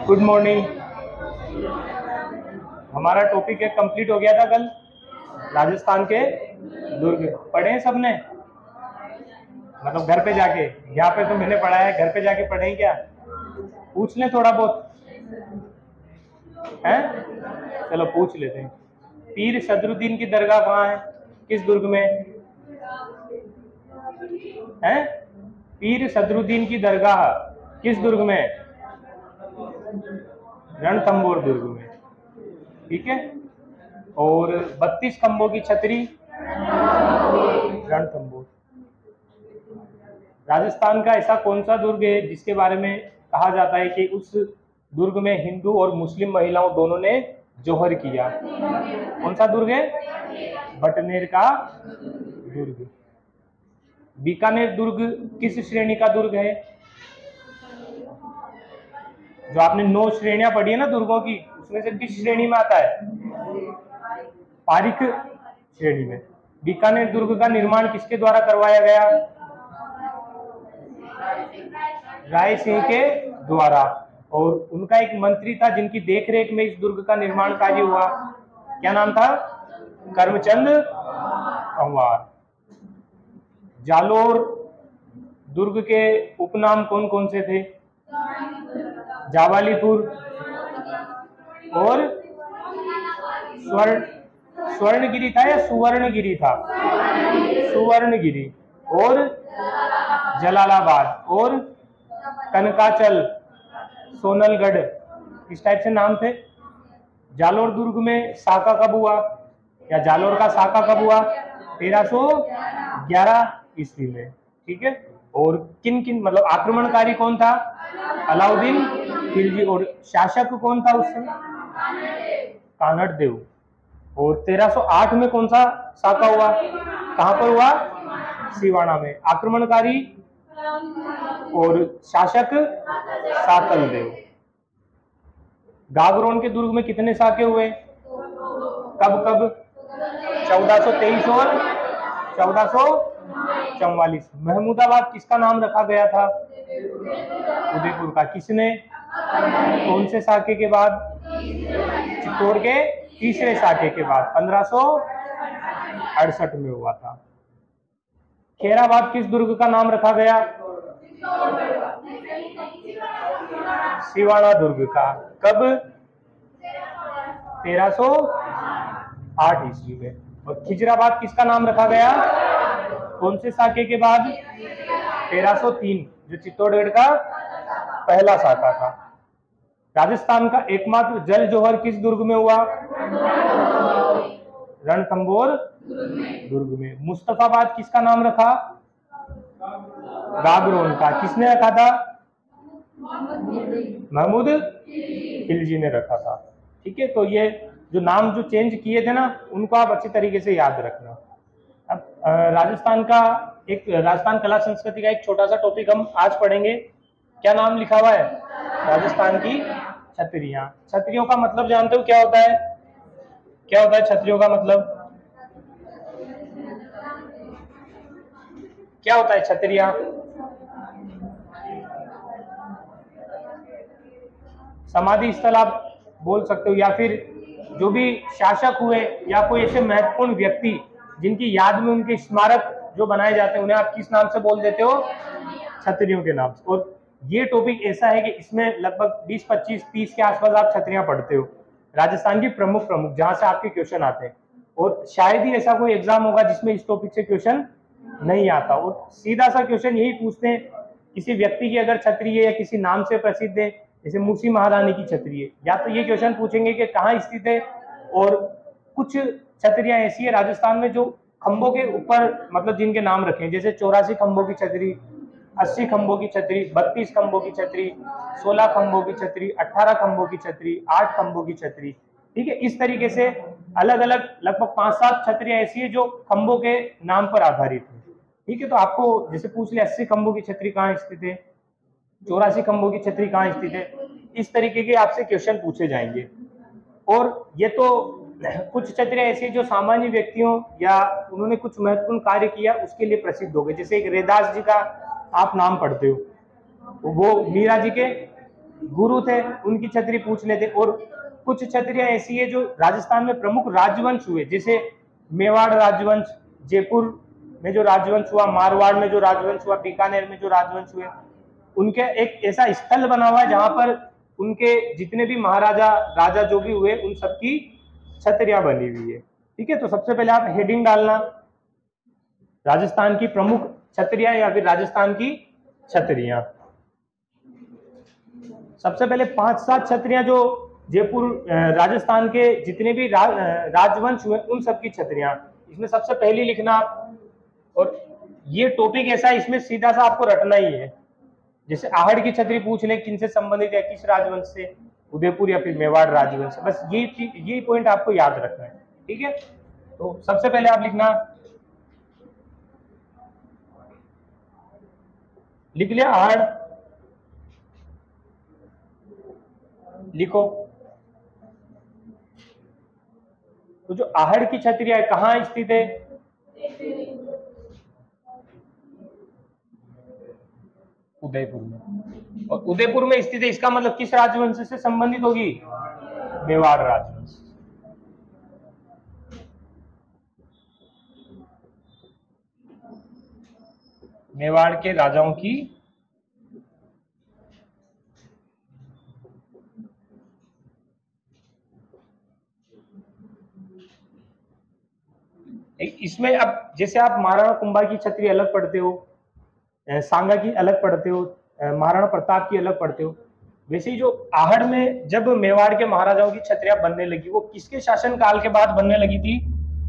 Good morning. हमारा topic है complete हो गया था कल, राजस्थान के दुर्ग पढ़े हैं सबने? मतलब घर पे जाके, यहाँ पे तो मैंने पढ़ा है, घर पे जाके पढ़े क्या? पूछ लें थोड़ा बहुत है? चलो पूछ लेते हैं। पीर सदरुद्दीन की दरगाह कहाँ है, किस दुर्ग में है? पीर सदरुद्दीन की दरगाह किस दुर्ग में? रणथंभौर दुर्ग में, ठीक है। और 32 खंभों की छतरी रणथंभौर। राजस्थान का ऐसा कौन सा दुर्ग है जिसके बारे में कहा जाता है कि उस दुर्ग में हिंदू और मुस्लिम महिलाओं दोनों ने जोहर किया? कौन सा दुर्ग है? बटनेर का दुर्ग। बीकानेर दुर्ग किस श्रेणी का दुर्ग है? जो आपने 9 श्रेणियां पढ़ी है ना दुर्गों की, उसमें से किस श्रेणी में आता है? पारिक श्रेणी में। बीकानेर दुर्ग का निर्माण किसके द्वारा करवाया गया? राय सिंह के द्वारा। और उनका एक मंत्री था जिनकी देखरेख में इस दुर्ग का निर्माण कार्य हुआ, क्या नाम था? करमचंद पंवार। जालोर दुर्ग के उपनाम कौन कौन से थे? जावालीपुर और स्वर्णगिरी था या सुवर्णगिरी था? सुवर्णगिरी। और जलालाबाद और कनकाचल, सोनलगढ़, इस टाइप से नाम थे। जालोर दुर्ग में साका कब हुआ, या जालोर का साका कब हुआ? 1311 ईस्वी में, ठीक है। और किन किन मतलब आक्रमणकारी कौन था? अलाउद्दीन खिलजी। और शासक कौन था उस समय? कानड़ देव। और 1308 में कौन सा साका हुआ, कहां पर हुआ? सिवाना में। आक्रमणकारी और शासक सातल देव। गागरोन के दुर्ग में कितने साके हुए, कब कब? 1423 और 1444। महमूदाबाद किसका नाम रखा गया था? उदयपुर का। किसने? कौन से साके के बाद? चित्तौड़ के तीसरे साके के बाद 1568 में हुआ था। खेराबाद किस दुर्ग का नाम रखा गया? सिवाना दुर्ग का। कब? 1308 ईस्वी में। और खिजराबाद किसका नाम रखा गया? कौन से साके के बाद? 1303, जो चित्तौड़गढ़ का पहला साका था। राजस्थान का एकमात्र जल जोहर किस दुर्ग में हुआ? रणथंभौर दुर्ग में। मुस्तफाबाद किसका नाम रखा? गागरोन का। किसने रखा था? महमूद खिलजी ने रखा था, ठीक है। तो ये जो नाम जो चेंज किए थे ना, उनको आप अच्छी तरीके से याद रखना। अब राजस्थान कला संस्कृति का एक छोटा सा टॉपिक हम आज पढ़ेंगे। क्या नाम लिखा हुआ है? राजस्थान की छतरियां। छतरियों का मतलब जानते हो क्या होता है? क्या होता है छतरियों का मतलब? क्या होता है छतरियां? समाधि स्थल आप बोल सकते हो, या फिर जो भी शासक हुए या कोई ऐसे महत्वपूर्ण व्यक्ति जिनकी याद में उनके स्मारक जो बनाए जाते हैं, उन्हें आप किस नाम से बोल देते हो? छतरियों के नाम से। और ये टॉपिक ऐसा है कि इसमें लगभग 20, 25, 30 के आसपास आप छतरियां पढ़ते हो, राजस्थान की प्रमुख जहां से आपके क्वेश्चन आते हैं। और शायद ही ऐसा कोई एग्जाम होगा जिसमें इस टॉपिक से क्वेश्चन नहीं आता। और सीधा सा क्वेश्चन यही पूछते हैं, किसी व्यक्ति की अगर छतरी है या किसी नाम से प्रसिद्ध है, जैसे मूसी महारानी की छतरी है, या तो ये क्वेश्चन पूछेंगे कि कहाँ स्थित है। और कुछ छतरियां ऐसी है राजस्थान में जो खंभों के ऊपर मतलब जिनके नाम रखे हैं, जैसे 84 खंभों की छतरी, 80 खंभों की छतरी, 32 खंभों की छतरी, 16 खंभों की छतरी, 18 खंभों की छतरी, 8 खंभों की छतरी, ठीक है। इस तरीके से अलग अलग लगभग 5-7 छतरियां ऐसी है जो खंभों के नाम पर आधारित है, ठीक है। तो आपको जैसे पूछ लिया 80 खंभों की छतरी कहाँ स्थित है, 84 खंभों की छतरी कहाँ स्थित है, इस तरीके के आपसे क्वेश्चन पूछे जाएंगे। और ये तो कुछ छतरियां ऐसी जो सामान्य व्यक्तियों या उन्होंने कुछ महत्वपूर्ण कार्य किया उसके लिए प्रसिद्ध हो गए। जैसे एक रैदास जी का आप नाम पढ़ते हो, वो मीरा जी के गुरु थे उनकी छतरी पूछ लेते। और कुछ छतरियां ऐसी है जो राजस्थान में प्रमुख राजवंश हुए, जैसे मेवाड़ राजवंश, जयपुर में जो राजवंश हुआ, मारवाड़ में जो राजवंश हुआ, बीकानेर में जो राजवंश हुए, उनके एक ऐसा स्थल बना हुआ है जहां पर उनके जितने भी महाराजा राजा जो भी हुए उन सबकी छतरियां बनी हुई है। ठीक है, तो सबसे पहले आप हेडिंग डालना, राजस्थान की प्रमुख छतरियां या फिर राजस्थान की छतरियां। सबसे पहले 5-7 छतरियां जो जयपुर राजस्थान के जितने भी राजवंश हुए उन सबकी छतरियां, इसमें सबसे पहली लिखना। और ये टॉपिक ऐसा है, इसमें सीधा सा आपको रटना ही है। जैसे आहड़ की छतरी पूछ ले किन से संबंधित है, किस राजवंश से, उदयपुर या फिर मेवाड़ राजवंश से, बस ये पॉइंट आपको याद रखना है। ठीक है, तो सबसे पहले आप लिखना, लिख लिया आहड़, लिखो। तो जो आहड़ की छतरियां है कहाँ स्थित है, उदयपुर में। और उदयपुर में स्थित है, इसका मतलब किस राजवंश से संबंधित होगी, मेवाड़ राजवंश। मेवाड़ के राजाओं की इसमें अब जैसे आप महाराणा कुंभा की छतरी अलग पढ़ते हो, सांगा की अलग पढ़ते हो, महाराणा प्रताप की अलग पढ़ते हो, वैसे ही जो आहड़ में जब मेवाड़ के महाराजाओं की छतरियां बनने लगी, वो किसके शासन काल के बाद बनने लगी थी,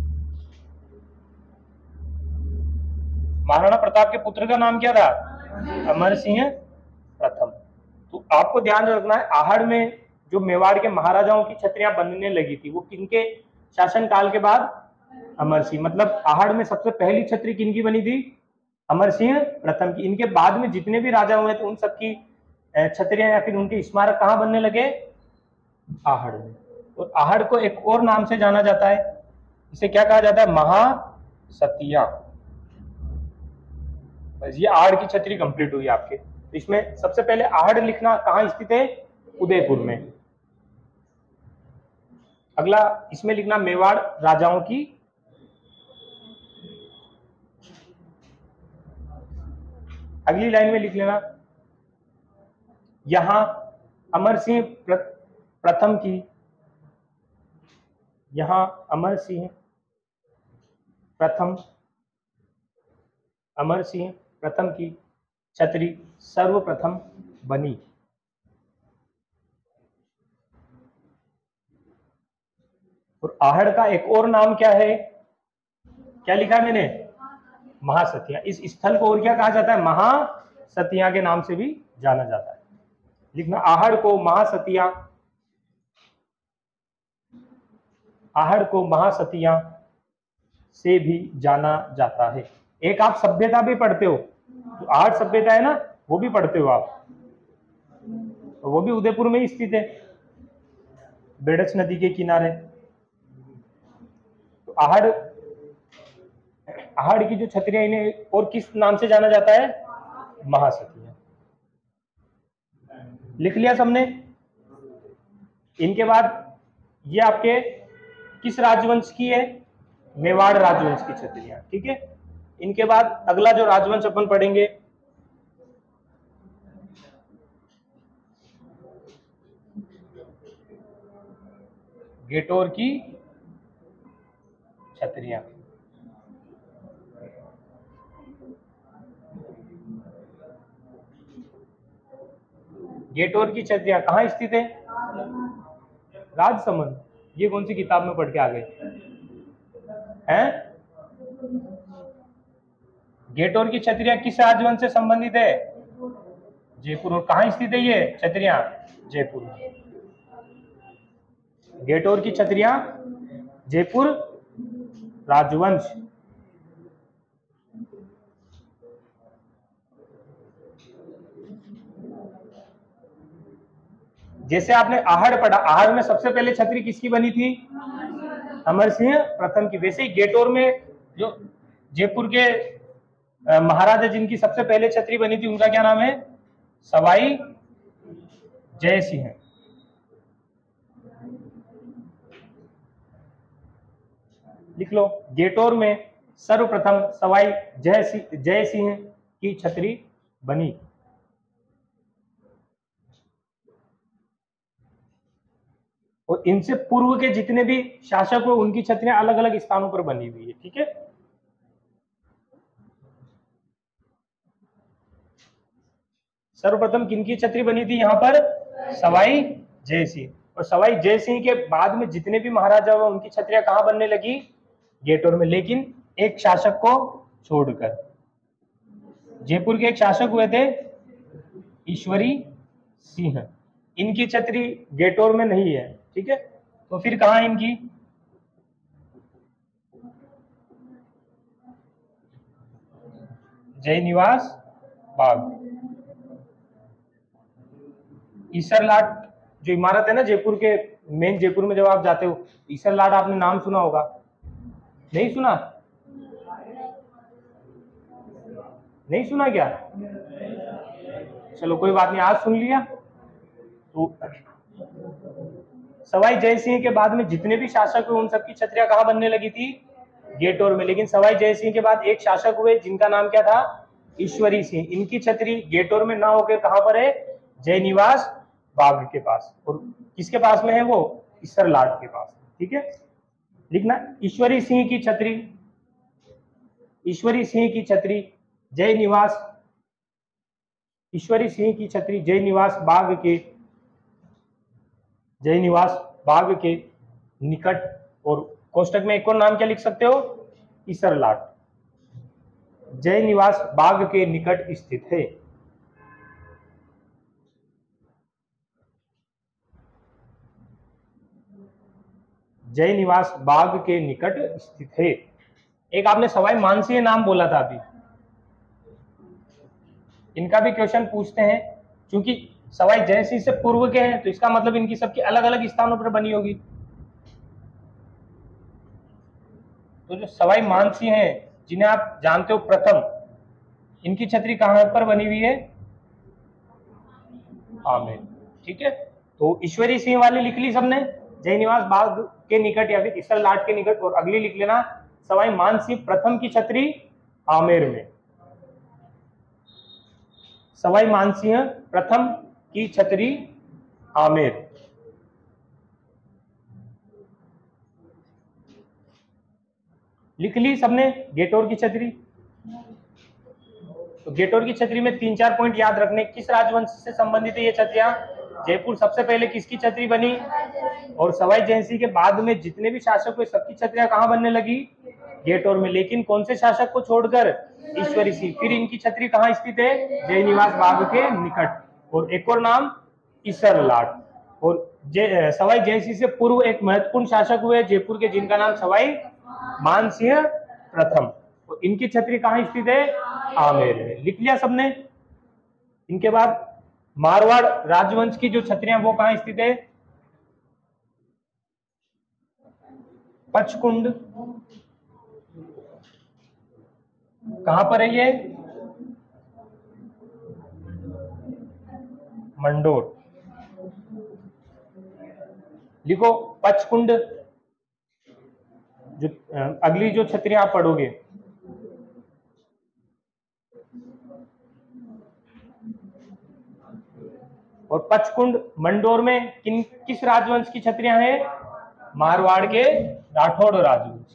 महाराणा प्रताप के पुत्र का नाम क्या था, अमर सिंह प्रथम। तो आपको ध्यान रखना है, आहड़ में जो मेवाड़ के महाराजाओं की छतरियां बनने लगी थी वो किनके शासन काल के बाद, अमर सिंह। मतलब आहड़ में सबसे पहली छतरी किनकी बनी थी, अमर सिंह प्रथम की। इनके बाद में जितने भी राजा हुए थे उन सबकी छतरियां या फिर उनके स्मारक कहां बनने लगे, आहड़ में। और आहड़ को एक और नाम से जाना जाता है, इसे क्या कहा जाता है, महासतिया। बस ये आहड़ की छतरी कंप्लीट हुई आपके। तो इसमें सबसे पहले आहड़ लिखना कहां स्थित है, उदयपुर में। अगला इसमें लिखना मेवाड़ राजाओं की, अगली लाइन में लिख लेना यहां अमर सिंह प्रथम की, यहां अमर सिंह प्रथम, अमर सिंह प्रथम की छतरी सर्वप्रथम बनी। और आहड़ का एक और नाम क्या है, क्या लिखा है मैंने, महासतिया। इस स्थल को और क्या कहा जाता है, महासतिया के नाम से भी जाना जाता है। लिखना आहड़ को महासतिया, आहड़ को महासतिया से भी जाना जाता है। एक आप सभ्यता भी पढ़ते हो, जो आहड़ सभ्यता है ना वो भी पढ़ते हो आप, वो भी उदयपुर में ही स्थित है, बेड़च नदी के किनारे। तो आहड़ की जो छतरियां इन्हें और किस नाम से जाना जाता है, महासतिया। लिख लिया सबने। इनके बाद ये आपके किस राजवंश की है, मेवाड़ राजवंश की छतरियां। ठीक है, इनके बाद अगला जो राजवंश अपन पढ़ेंगे गेटोर की छतरियां। गेटोर की छतरियां कहां स्थित है, राजसमंद। ये कौन सी किताब में पढ़ के आ गए हैं, गेटोर की छतरियां किस राजवंश से संबंधित है, जयपुर। और कहां स्थित है ये छतरियां, जयपुर में। गेटोर की छतरियां जयपुर राजवंश। जैसे आपने आहड़ पढ़ा, आहड़ में सबसे पहले छतरी किसकी बनी थी, अमर सिंह प्रथम की। वैसे ही गेटोर में जो जयपुर के महाराजा जिनकी सबसे पहले छतरी बनी थी उनका क्या नाम है, सवाई जय सिंह। लिख लो, गेटोर में सर्वप्रथम सवाई जय सिंह की छतरी बनी। और इनसे पूर्व के जितने भी शासक हुए उनकी छतरियां अलग अलग स्थानों पर बनी हुई है। ठीक है, सर्वप्रथम किनकी छतरी बनी थी यहाँ पर? सवाई जय सिंह। और सवाई जय सिंह के बाद में जितने भी महाराजा हुए उनकी छतरियां कहाँ बनने लगी? गेटोर में, लेकिन एक शासक को छोड़कर। जयपुर के एक शासक हुए थे ईश्वरी सिंह, इनकी छतरी गेटोर में नहीं है। ठीक है, तो फिर कहाँ इनकी? जय निवास बाग। ईसरलाट जो इमारत है ना जयपुर के, मेन जयपुर में जब आप जाते हो, ईसरलाट आपने नाम सुना होगा, नहीं सुना? नहीं सुना क्या? चलो कोई बात नहीं, आज सुन लिया। तो सवाई जय सिंह के बाद में जितने भी शासक हुए उन सबकी छतरियां कहाँ बनने लगी थी? गेटोर में। लेकिन सवाई जय सिंह के बाद एक शासक हुए जिनका नाम क्या था? ईश्वरी सिंह। इनकी छतरी गेटोर में ना होकर कहां पर है? जय निवास बाग के पास। और किसके पास में है वो? ईसरलाट के पास। ठीक है, लिखना, ईश्वरी सिंह की छतरी, ईश्वरी सिंह की छतरी जय निवास, ईश्वरी सिंह की छतरी जय निवास बाग के, जय निवास बाग के निकट। और कोष्टक में एक और नाम क्या लिख सकते हो? ईसरलाट। जय निवास बाग के निकट स्थित है। जय निवास बाग के निकट स्थित है। एक आपने सवाई मानसिंह नाम बोला था अभी, इनका भी क्वेश्चन पूछते हैं। क्योंकि सवाई जय सिंह से पूर्व के हैं तो इसका मतलब इनकी सबकी अलग अलग स्थानों पर बनी होगी। तो जो सवाई मानसिंह हैं जिन्हें आप जानते हो प्रथम, इनकी छतरी कहां पर बनी हुई है? आमेर। ठीक है, तो ईश्वरी सिंह वाली लिख ली सबने, जय निवास बाग के निकट या फिर ईसरलाट के निकट। और अगली लिख लेना, सवाई मानसिंह प्रथम की छतरी आमेर में। सवाई मानसिंह प्रथम की छतरी आमेर। लिख ली सबने गेटोर की छतरी। तो गेटोर की छतरी में 3-4 पॉइंट याद रखने। किस राजवंश से संबंधित है ये छतरियां? जयपुर। सबसे पहले किसकी छतरी बनी? और सवाई जय सिंह के बाद में जितने भी शासक हुए सबकी छतरियां कहां बनने लगी? गेटोर में। लेकिन कौन से शासक को छोड़कर? ईश्वरी सिंह। फिर इनकी छतरी कहां स्थित है? जय निवास बाग के निकट। और एक और नाम ईसरलाट। और सवाई जय सिंह से पूर्व एक महत्वपूर्ण शासक हुए जयपुर के जिनका नाम सवाई मानसिंह प्रथम। तो इनकी छतरी कहां स्थित है? आमेर में। लिख लिया सबने। इनके बाद मारवाड़ राजवंश की जो छतरियां वो कहां स्थित है? पचकुंड। कहां पर है ये? मंडोर। लिखो पचकुंड। जो अगली जो छतरियां आप पढ़ोगे, और पचकुंड मंडोर में किस राजवंश की छतरियां हैं? मारवाड़ के राठौड़ राजवंश।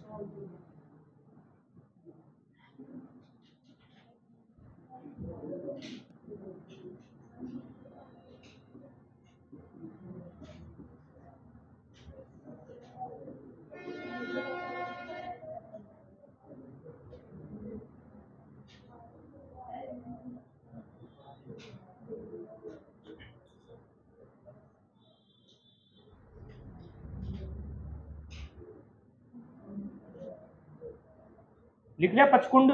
लिख लिया पचकुंड।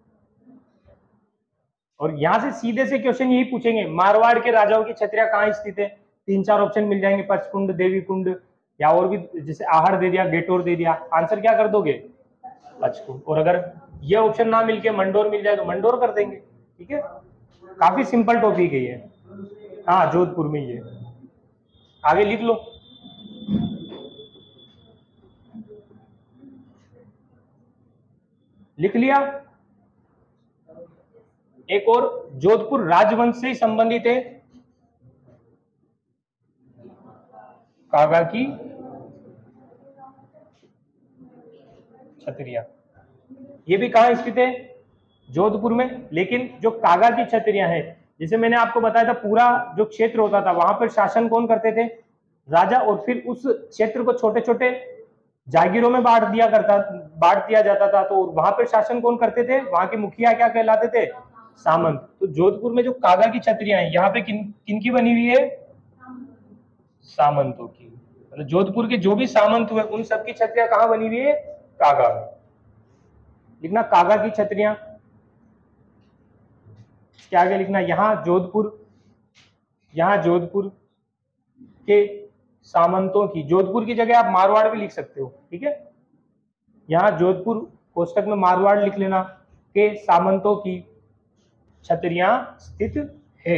और यहां से सीधे से क्वेश्चन यही पूछेंगे, मारवाड़ के राजाओं की छतरियां कहां स्थित है? 3-4 ऑप्शन मिल जाएंगे, पचकुंड, देवी कुंड, या और भी, जैसे आहड़ दे दिया, गेटोर दे दिया। आंसर क्या कर दोगे? पचकुंड। और अगर ये ऑप्शन ना मिलके मंडोर मिल जाए तो मंडोर कर देंगे। ठीक है, काफी सिंपल टॉपिक है ये। हाँ, जोधपुर में ये। आगे लिख लो। लिख लिया। एक और जोधपुर राजवंश से संबंधित है, कागा की छत्रियां। ये भी कहां स्थित है? जोधपुर में। लेकिन जो कागा की छत्रियां हैं, जैसे मैंने आपको बताया था, पूरा जो क्षेत्र होता था वहां पर शासन कौन करते थे? राजा। और फिर उस क्षेत्र को छोटे छोटे जागीरों में बांट दिया जाता था। तो वहां पर शासन कौन करते थे? वहां के मुखिया क्या कहलाते थे? सामंत। तो जोधपुर में जो कागा की छत्रियां हैं, यहाँ पे किनकी बनी हुई है? सामंतों की। मतलब जोधपुर के जो भी सामंत हुए उन सबकी छत्रियां कहाँ बनी हुई है? कागा में। लिखना कागा की छत्रियां। क्या आगे लिखना, यहाँ जोधपुर के सामंतों की, जोधपुर की जगह आप मारवाड़ भी लिख सकते हो, ठीक है। यहाँ जोधपुर कोष्टक में मारवाड़ लिख लेना, के सामंतों की छत्रियां स्थित है।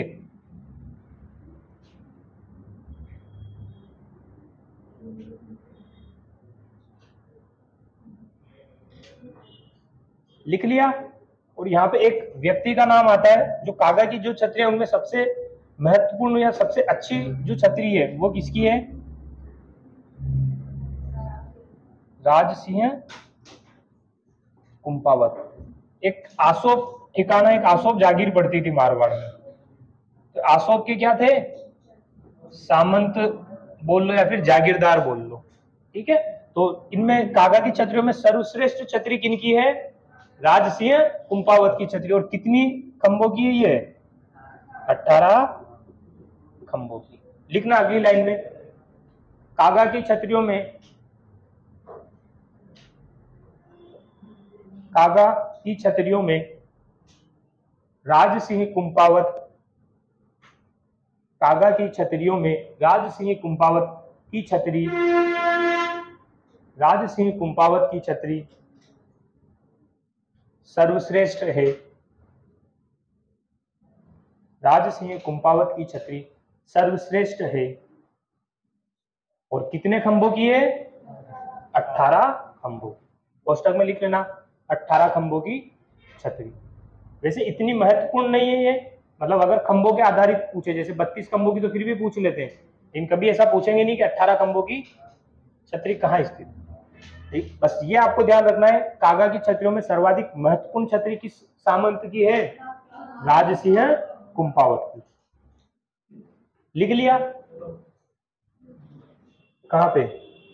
लिख लिया। और यहाँ पे एक व्यक्ति का नाम आता है, जो कागा की जो छतरी है उनमें सबसे महत्वपूर्ण या सबसे अच्छी जो छतरी है वो किसकी है? राजसिंह कुंपावत। एक आसोप ठिकाना, एक आसोप जागीर पड़ती थी मारवाड़ में। तो आसोप के क्या थे? सामंत बोल लो या फिर जागीरदार बोल लो, ठीक है। तो इनमें कागा की छतरियों में सर्वश्रेष्ठ छतरी किनकी है? राजसिंह कुंपावत की छतरी। और कितनी खंभों की है ये? 18 खंभों की। लिखना अगली लाइन में, कागा की छतरियों में, कागा की छतरियों में राजसिंह कुंपावत, कागा की छतरियों में राजसिंह कुंपावत की छतरी, राजसिंह कुंपावत की छतरी सर्वश्रेष्ठ है। राजसिंह कुंपावत की छतरी सर्वश्रेष्ठ है। और कितने खंभों की है? 18 खंभों। कोष्टक में लिख लेना 18 खंभों की छतरी। वैसे इतनी महत्वपूर्ण नहीं है ये, मतलब अगर खंभों के आधारित पूछे, जैसे 32 खंभों की तो फिर भी पूछ लेते हैं, लेकिन कभी ऐसा पूछेंगे नहीं कि 18 खंभों की छतरी कहाँ स्थित। ठीक, बस ये आपको ध्यान रखना है। कागा की छतरियों में सर्वाधिक महत्वपूर्ण छतरी किस सामंत की है? राजसिंह कुंपावत की। लिख लिया। कहां पे?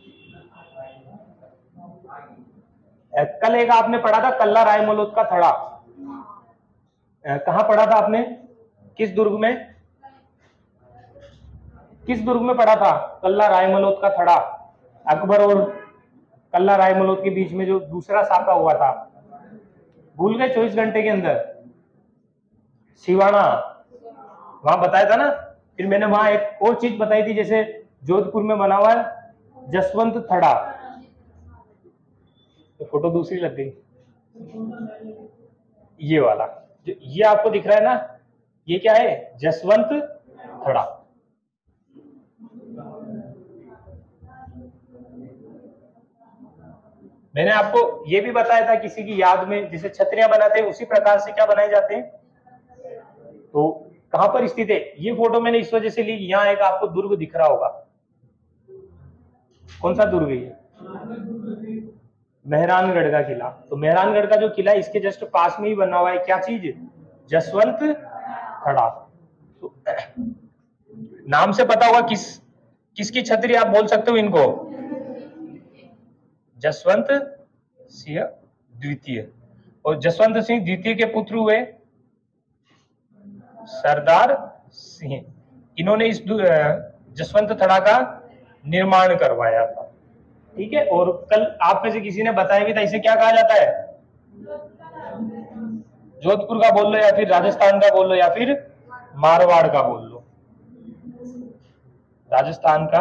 कल एक आपने पढ़ा था कल्ला रायमलोद का थड़ा, कहां पढ़ा था आपने? किस दुर्ग में? किस दुर्ग में पढ़ा था कल्ला रायमलोद का थड़ा? अकबर और कल्ला रायमलोद के बीच में जो दूसरा साका हुआ था, भूल गए? 24 घंटे के अंदर सिवाना, वहां बताया था ना। फिर मैंने वहां एक और चीज बताई थी, जैसे जोधपुर में बना हुआ है जसवंत थड़ा, तो फोटो दूसरी लग गई। ये वाला जो ये आपको दिख रहा है ना, ये क्या है? जसवंत थड़ा। मैंने आपको ये भी बताया था किसी की याद में जैसे छतरियां बनाते हैं उसी प्रकार से क्या बनाए जाते हैं। तो कहां पर स्थित है ये फोटो? मैंने इस वजह से ली, यहाँ एक आपको दुर्ग दिख रहा होगा। कौन सा दुर्ग है ये? मेहरानगढ़ का किला। तो मेहरानगढ़ का जो किला है इसके जस्ट पास में ही बना हुआ है क्या चीज? जसवंत थड़ा। तो नाम से पता होगा किसकी छतरी आप बोल सकते हो इनको? जसवंत सिंह द्वितीय। और जसवंत सिंह द्वितीय के पुत्र हुए सरदार सिंह। इन्होंने इस जसवंत थड़ा का निर्माण करवाया था, ठीक है। और कल आप में से किसी ने बताया भी था, इसे क्या कहा जाता है? जोधपुर का बोल लो या फिर राजस्थान का बोल लो या फिर मारवाड़ का बोल लो। राजस्थान का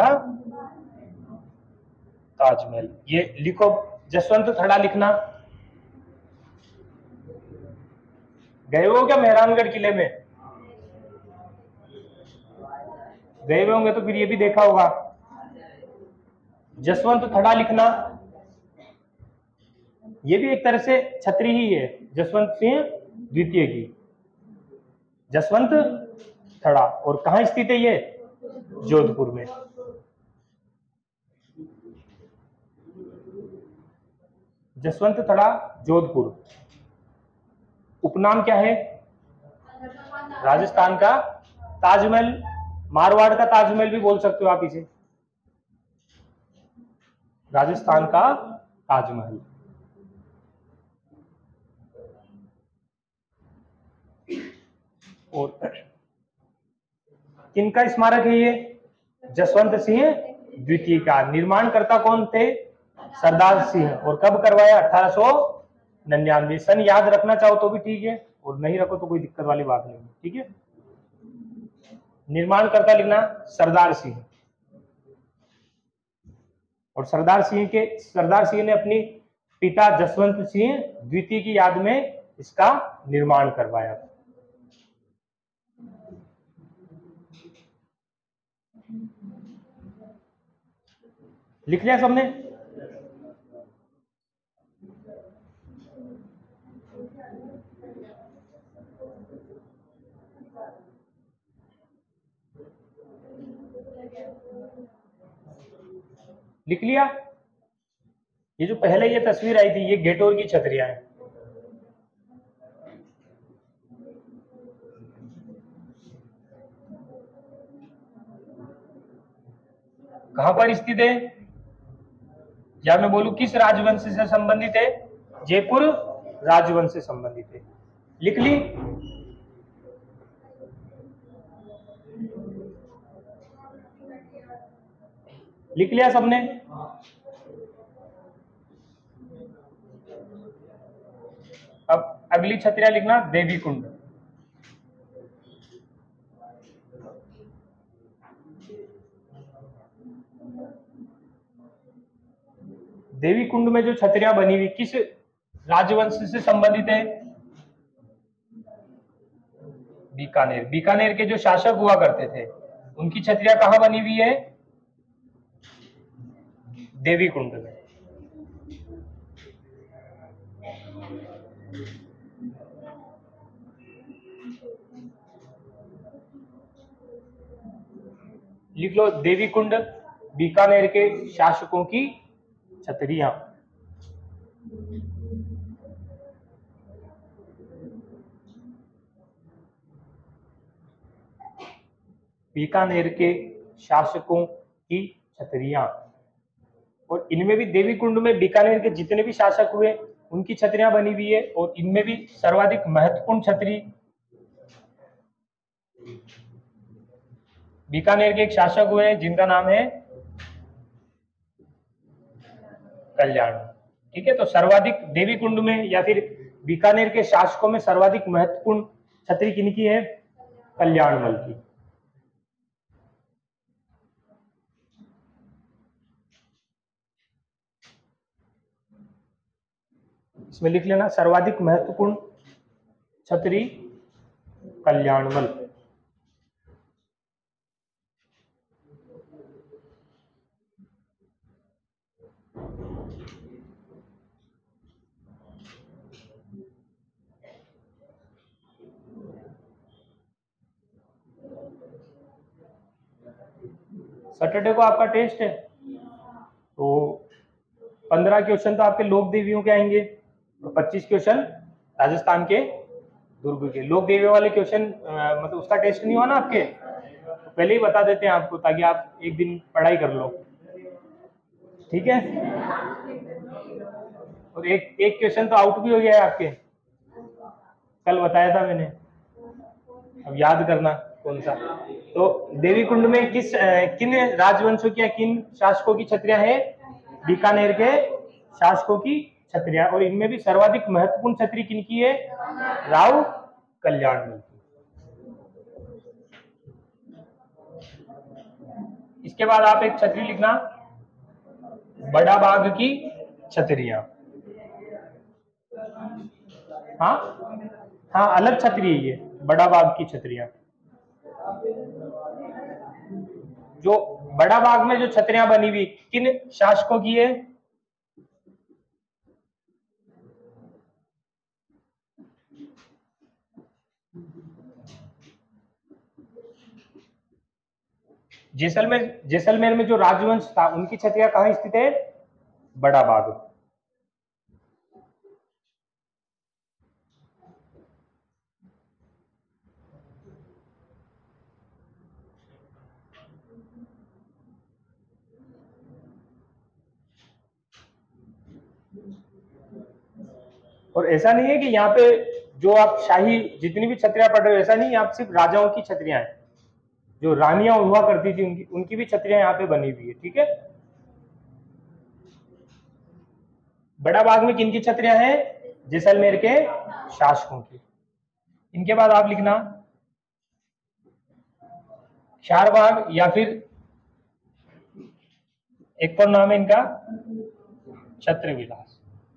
ताजमहल। ये लिखो, जसवंत थड़ा लिखना। गए हो क्या मेहरानगढ़ किले में? गए हुए होंगे तो फिर ये भी देखा होगा। जसवंत थड़ा लिखना, ये भी एक तरह से छतरी ही है, जसवंत सिंह द्वितीय की। जसवंत थड़ा, और कहाँ स्थित है ये? जोधपुर में। जसवंत थड़ा, जोधपुर। उपनाम क्या है? राजस्थान का ताजमहल, मारवाड़ का ताजमहल भी बोल सकते हो आप इसे। राजस्थान का ताजमहल। और किनका स्मारक है ये? जसवंत सिंह द्वितीय का। निर्माणकर्ता कौन थे? सरदार सिंह। और कब करवाया? 1899। सन याद रखना चाहो तो भी ठीक है, और नहीं रखो तो कोई दिक्कत वाली बात नहीं, ठीक है। निर्माणकर्ता लिखना सरदार सिंह। और सरदार सिंह ने अपनी पिता जसवंत सिंह द्वितीय की याद में इसका निर्माण करवाया। लिख लिया सबने? लिख लिया? ये जो पहले ये तस्वीर आई थी, ये गेटोर की छतरियां हैं। कहां पर स्थित है? या मैं बोलूं किस राजवंश से संबंधित है? जयपुर राजवंश से संबंधित है। लिख ली? लिख लिया सबने? अब अगली छतरियां लिखना देवी कुंड। देवी कुंड में जो छतरियां बनी हुई किस राजवंश से संबंधित है? बीकानेर। बीकानेर के जो शासक हुआ करते थे उनकी छतरियां कहां बनी हुई है? देवी कुंड में। लिख लो देवी कुंड, बीकानेर के शासकों की छतरियां। बीकानेर के शासकों की छतरियां। और इनमें भी देवी कुंड में बीकानेर के जितने भी शासक हुए उनकी छतरियां बनी हुई है, और इनमें भी सर्वाधिक महत्वपूर्ण छतरी बीकानेर के एक शासक हुए जिनका नाम है कल्याण। ठीक है, तो सर्वाधिक देवी कुंड में या फिर बीकानेर के शासकों में सर्वाधिक महत्वपूर्ण छतरी किनकी है? कल्याणमल की। इसमें लिख लेना सर्वाधिक महत्वपूर्ण छतरी कल्याणमल। सैटरडे को आपका टेस्ट है, तो 15 क्वेश्चन तो आपके लोक देवियों के आएंगे, और 25 क्वेश्चन राजस्थान के दुर्ग के। लोक देवियों वाले क्वेश्चन मतलब उसका टेस्ट नहीं हुआ ना आपके, तो पहले ही बता देते हैं आपको, ताकि आप एक दिन पढ़ाई कर लो, ठीक है। और एक क्वेश्चन तो आउट भी हो गया है आपके, कल बताया था मैंने, अब याद करना कौन सा। तो देवी कुंड में किन राजवंशों की या किन शासकों की छतरियां हैं? बीकानेर के शासकों की छतरियां। और इनमें भी सर्वाधिक महत्वपूर्ण छतरी किनकी है? राव कल्याणमल की। इसके बाद आप एक छतरी लिखना बड़ा बाग की छतरियां। हाँ हाँ, अलग छतरी है ये, बड़ा बाग की छतरियां। जो बड़ा बाग में जो छतरियां बनी हुई किन शासकों की है? जैसलमेर में जो राजवंश था उनकी छतरियां कहाँ स्थित है? बड़ा बाग। और ऐसा नहीं है कि यहाँ पे जो आप शाही जितनी भी छतरियां पढ़ रहे हो, ऐसा नहीं, यहाँ सिर्फ राजाओं की छतरियां हैं, जो रानियां हुआ करती थी उनकी भी छतरियां यहाँ पे बनी हुई है। ठीक है, बड़ा बाग में किन की छतरियां हैं? जैसलमेर के शासकों की। इनके बाद आप लिखना क्षारबाग, या फिर एक और नाम है इनका छत्र विलास।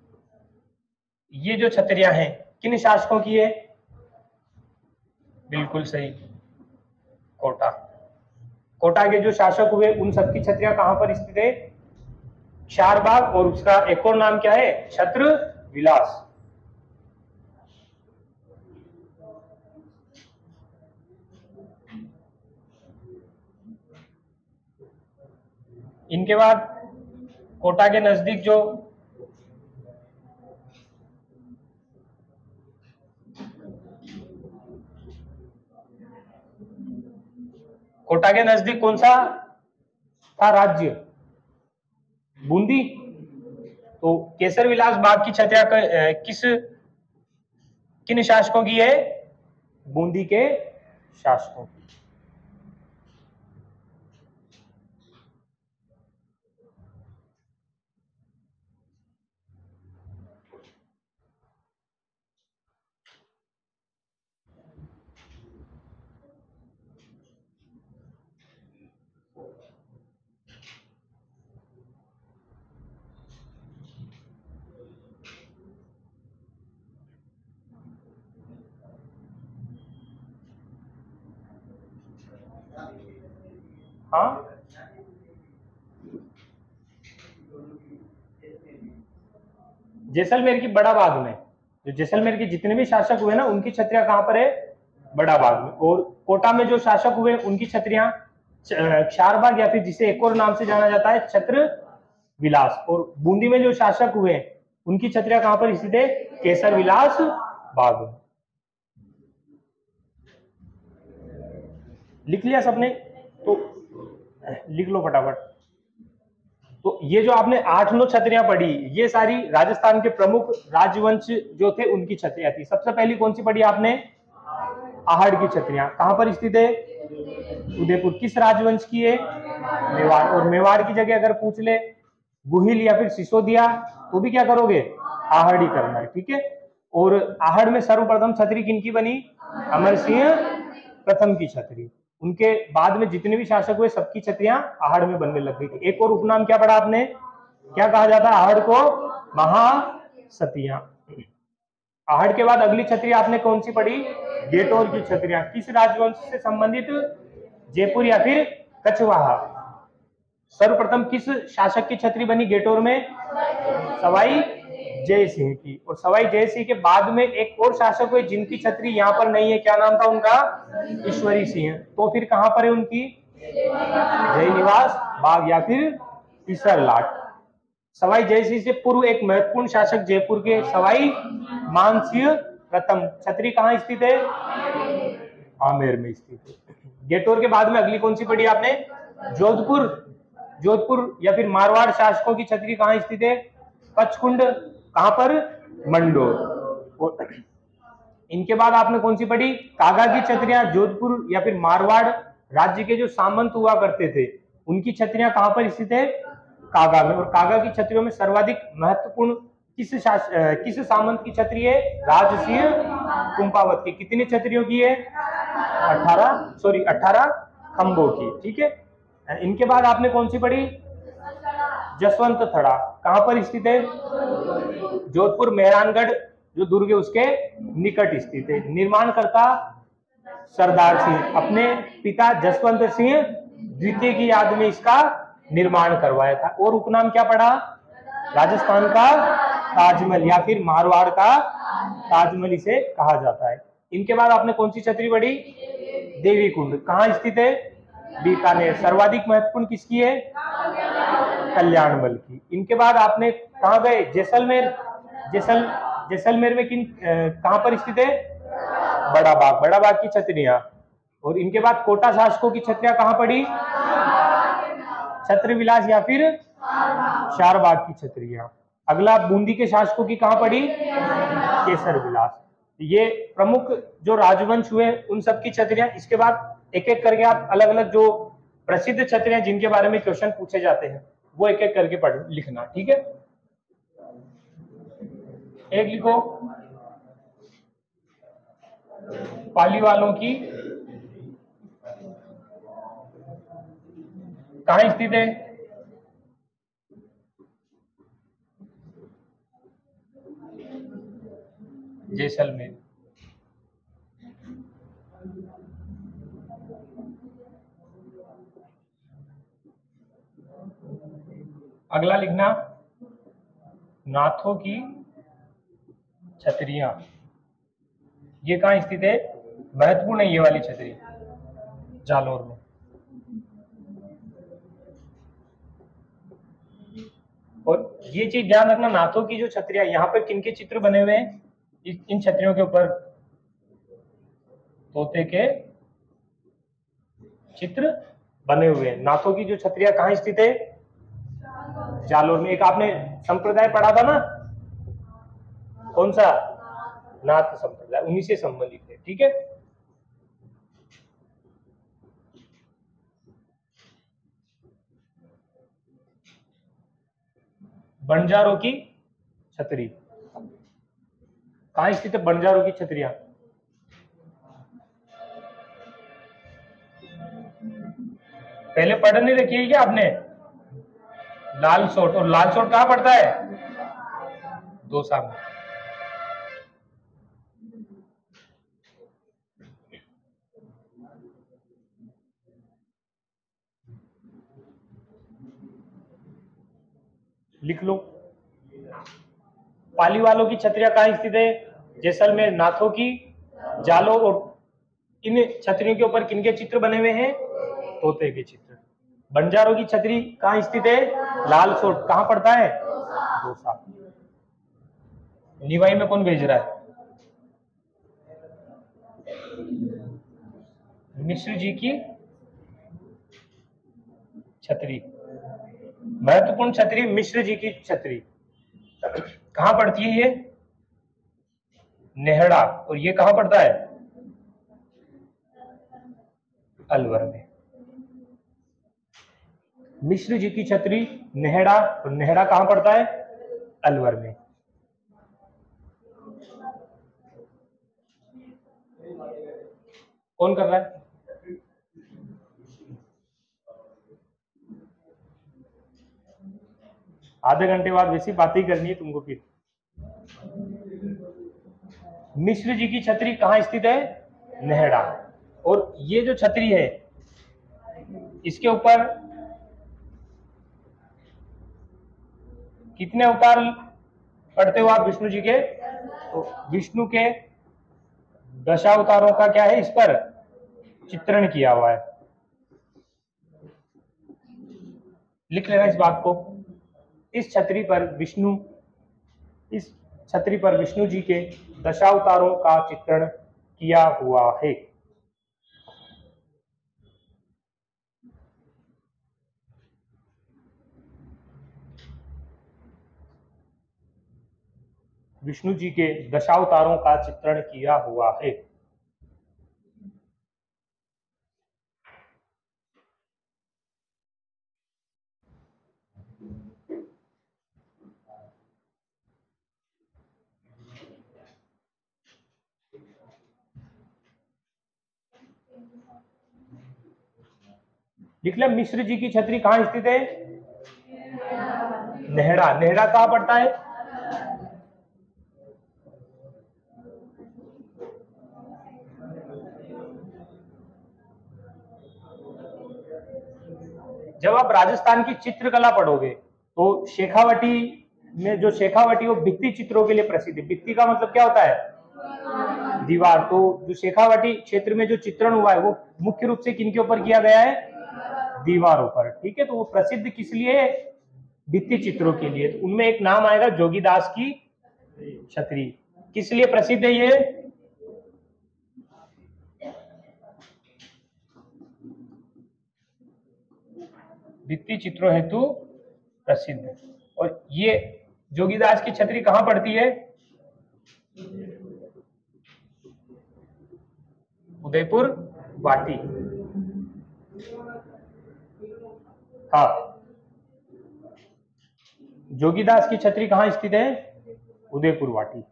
ये जो छतरियां हैं किन शासकों की है? बिल्कुल सही, कोटा। कोटा के जो शासक हुए उन सबकी छतरियां कहां पर स्थित है? क्षारबाग, और उसका एक और नाम क्या है? छत्र विलास। इनके बाद कोटा के नजदीक जो कोटा के नजदीक कौन सा था राज्य? बूंदी। तो केसर विलास बाग की छतरियां किन शासकों की है? बूंदी के शासकों की। हाँ, जैसलमेर की बड़ा बाग में जो जैसलमेर के जितने भी शासक हुए ना उनकी छतरियां कहां पर है? बड़ा बाग में। और कोटा में जो शासक हुए उनकी छतरियां क्षारबाग, या फिर जिसे एक और नाम से जाना जाता है छत्र विलास। और बूंदी में जो शासक हुए उनकी छतरियां कहां पर स्थित है? केसर विलास बाग। लिख लिया सबने? तो लिख लो फटाफट। तो ये जो आपने 8-9 छतरियां पढ़ी, ये सारी राजस्थान के प्रमुख राजवंश जो थे उनकी छतरियां थी। सबसे पहली कौन सी पढ़ी आपने? आहड़ की छतरियां। कहां पर स्थित है? उदयपुर। किस राजवंश की है? मेवाड़। और मेवाड़ की जगह अगर पूछ ले गुहिल या फिर सिसोदिया तो भी क्या करोगे? आहड़ ही करना है। ठीक है। और आहड़ में सर्वप्रथम छतरी किनकी बनी? अमर सिंह प्रथम की छतरी। उनके बाद में जितने भी शासक हुए सबकी छतरियां आहड़ में बनने लग गई थी। एक और उपनाम क्या पढ़ा आपने? क्या कहा जाता है आहड़ को? महासतियां। आहड़ के बाद अगली छतरी आपने कौन सी पढ़ी? गेटोर की छतरियां। किस राजवंश से संबंधित? जयपुर या फिर कछवाहा। सर्वप्रथम किस शासक की छतरी बनी गेटोर में? सवाई जय सिंह की। और सवाई जय सिंह के बाद में एक और शासक हुए जिनकी छतरी यहाँ पर नहीं है, क्या नाम था उनका? ईश्वरी सिंह। तो फिर कहां पर है उनकी? जय निवास बाग या फिर ईसरलाट। सवाई जय सिंह से पूर्व एक महत्वपूर्ण शासक जयपुर के सवाई मानसिंह प्रथम। छतरी कहां स्थित है? आमेर में स्थित है। गेटोर के बाद में अगली कौन सी पढ़ी आपने? जोधपुर। जोधपुर या फिर मारवाड़ शासकों की छतरी कहां स्थित है? पचकुंड। कहां पर? मंडोर। इनके बाद आपने कौन सी पढ़ी? कागा की छतरियां। जोधपुर या फिर मारवाड़ राज्य के जो सामंत हुआ करते थे उनकी छतरियां कहां पर स्थित है? कागा में। और कागा की छतरियों में सर्वाधिक महत्वपूर्ण किस सामंत की छतरी है? राजसिंह कुंपावत की। कितनी छतरियों की है? 18 खंभों की। ठीक है। इनके बाद आपने कौन सी पढ़ी? जसवंत थड़ा। कहां पर स्थित है? जोधपुर मेहरानगढ़ जो दुर्ग है उसके निकट स्थित है। निर्माणकर्ता सरदार सिंह, अपने पिता जसवंत सिंह द्वितीय की याद में इसका निर्माण करवाया था। और उपनाम क्या पड़ा? राजस्थान का ताजमहल या फिर मारवाड़ का ताजमहल इसे कहा जाता है। इनके बाद आपने कौन सी छतरी पढ़ी? देवी कुंड। कहाँ स्थित है? बीकानेर। सर्वाधिक महत्वपूर्ण किसकी है? कल्याणमल की। इनके बाद आपने कहाँ गए? जैसलमेर। जैसलमेर में कहाँ पर स्थित है? बड़ा बाग। बड़ा बाग की छतरियां। और इनके बाद कोटा शासकों की छतरियां कहाँ पड़ी? छत्र विलास या फिर शारबाग की छतरियां। अगला बूंदी के शासकों की कहाँ पड़ी? केसर विलास। ये प्रमुख जो राजवंश हुए उन सब की छतरियां। इसके बाद एक एक करके आप अलग अलग जो प्रसिद्ध छतरियां जिनके बारे में क्वेश्चन पूछे जाते हैं वो एक एक करके पढ़ लिखना, ठीक है? एक लिखो, पाली वालों की कहाँ स्थित है? जैसलमेर। अगला लिखना, नाथों की छतरियां ये कहाँ स्थित है? महत्वपूर्ण है ये वाली छतरी, जालोर में। और ये चीज ध्यान रखना, नाथों की जो छतरियां, यहाँ पर किनके चित्र बने हुए हैं? इन छतरियों के ऊपर तोते के चित्र बने हुए हैं। नाथों की जो छतरियां कहाँ स्थित है? जालोर में। एक आपने संप्रदाय पढ़ा था ना, कौन सा? नाथ संप्रदाय, उन्हीं से संबंधित है, ठीक है? बंजारों की छतरी कहाँ स्थित है? बंजारों की छतरियां पहले पढ़ नहीं रखी है क्या आपने? लाल सोट। और लाल सोट कहाँ पड़ता है? दौसा में। लिख लो, पाली वालों की छतरियां कहाँ स्थित है? जैसलमेर। नाथों की जालो। और इन छतरियों के ऊपर किनके चित्र बने हुए हैं? तोते के चित्र। बंजारों की छतरी कहाँ स्थित है? लाल सोट। कहाँ पड़ता है? दौसा। निवाई में कौन भेज रहा है? मिश्र जी की छतरी, महत्वपूर्ण छतरी मिश्र जी की छतरी कहाँ पड़ती है? ये नेहड़ा। और ये कहाँ पड़ता है? अलवर में। मिश्र जी की छतरी नेहड़ा। और नेहड़ा कहाँ पड़ता है? अलवर में। कौन कर रहा है? आधे घंटे बाद वैसी बातें ही करनी है तुमको फिर। मिश्र जी की छतरी कहाँ स्थित है? नेहड़ा। और ये जो छतरी है इसके ऊपर कितने अवतार पढ़ते हो आप विष्णु जी के? तो विष्णु के दशावतारों का क्या है इस पर चित्रण किया हुआ है। लिख लेना इस बात को। इस छतरी पर विष्णु जी के दशावतारों का चित्रण किया हुआ है। विष्णु जी के दशावतारों का चित्रण किया हुआ है। लिख ले, मिश्र जी की छतरी कहाँ स्थित है? नेहड़ा। नेहड़ा कहाँ पड़ता है? जब आप राजस्थान की चित्रकला पढ़ोगे तो शेखावटी में जो शेखावटी वो भित्ति चित्रों के लिए प्रसिद्ध है। भित्ति का मतलब क्या होता है? दीवार। तो जो शेखावटी क्षेत्र में जो चित्रण हुआ है वो मुख्य रूप से किनके ऊपर किया गया है? दीवारों पर। ठीक है, तो वो प्रसिद्ध किस लिए है? भित्ति चित्रों के लिए। तो उनमें एक नाम आएगा जोगीदास की छतरी। किस लिए प्रसिद्ध है ये? भित्ति चित्रों हेतु प्रसिद्ध। और ये जोगीदास की छतरी कहां पड़ती है? उदयपुर वाटी। हाँ, जोगीदास की छतरी कहां स्थित है? उदयपुर वाटी।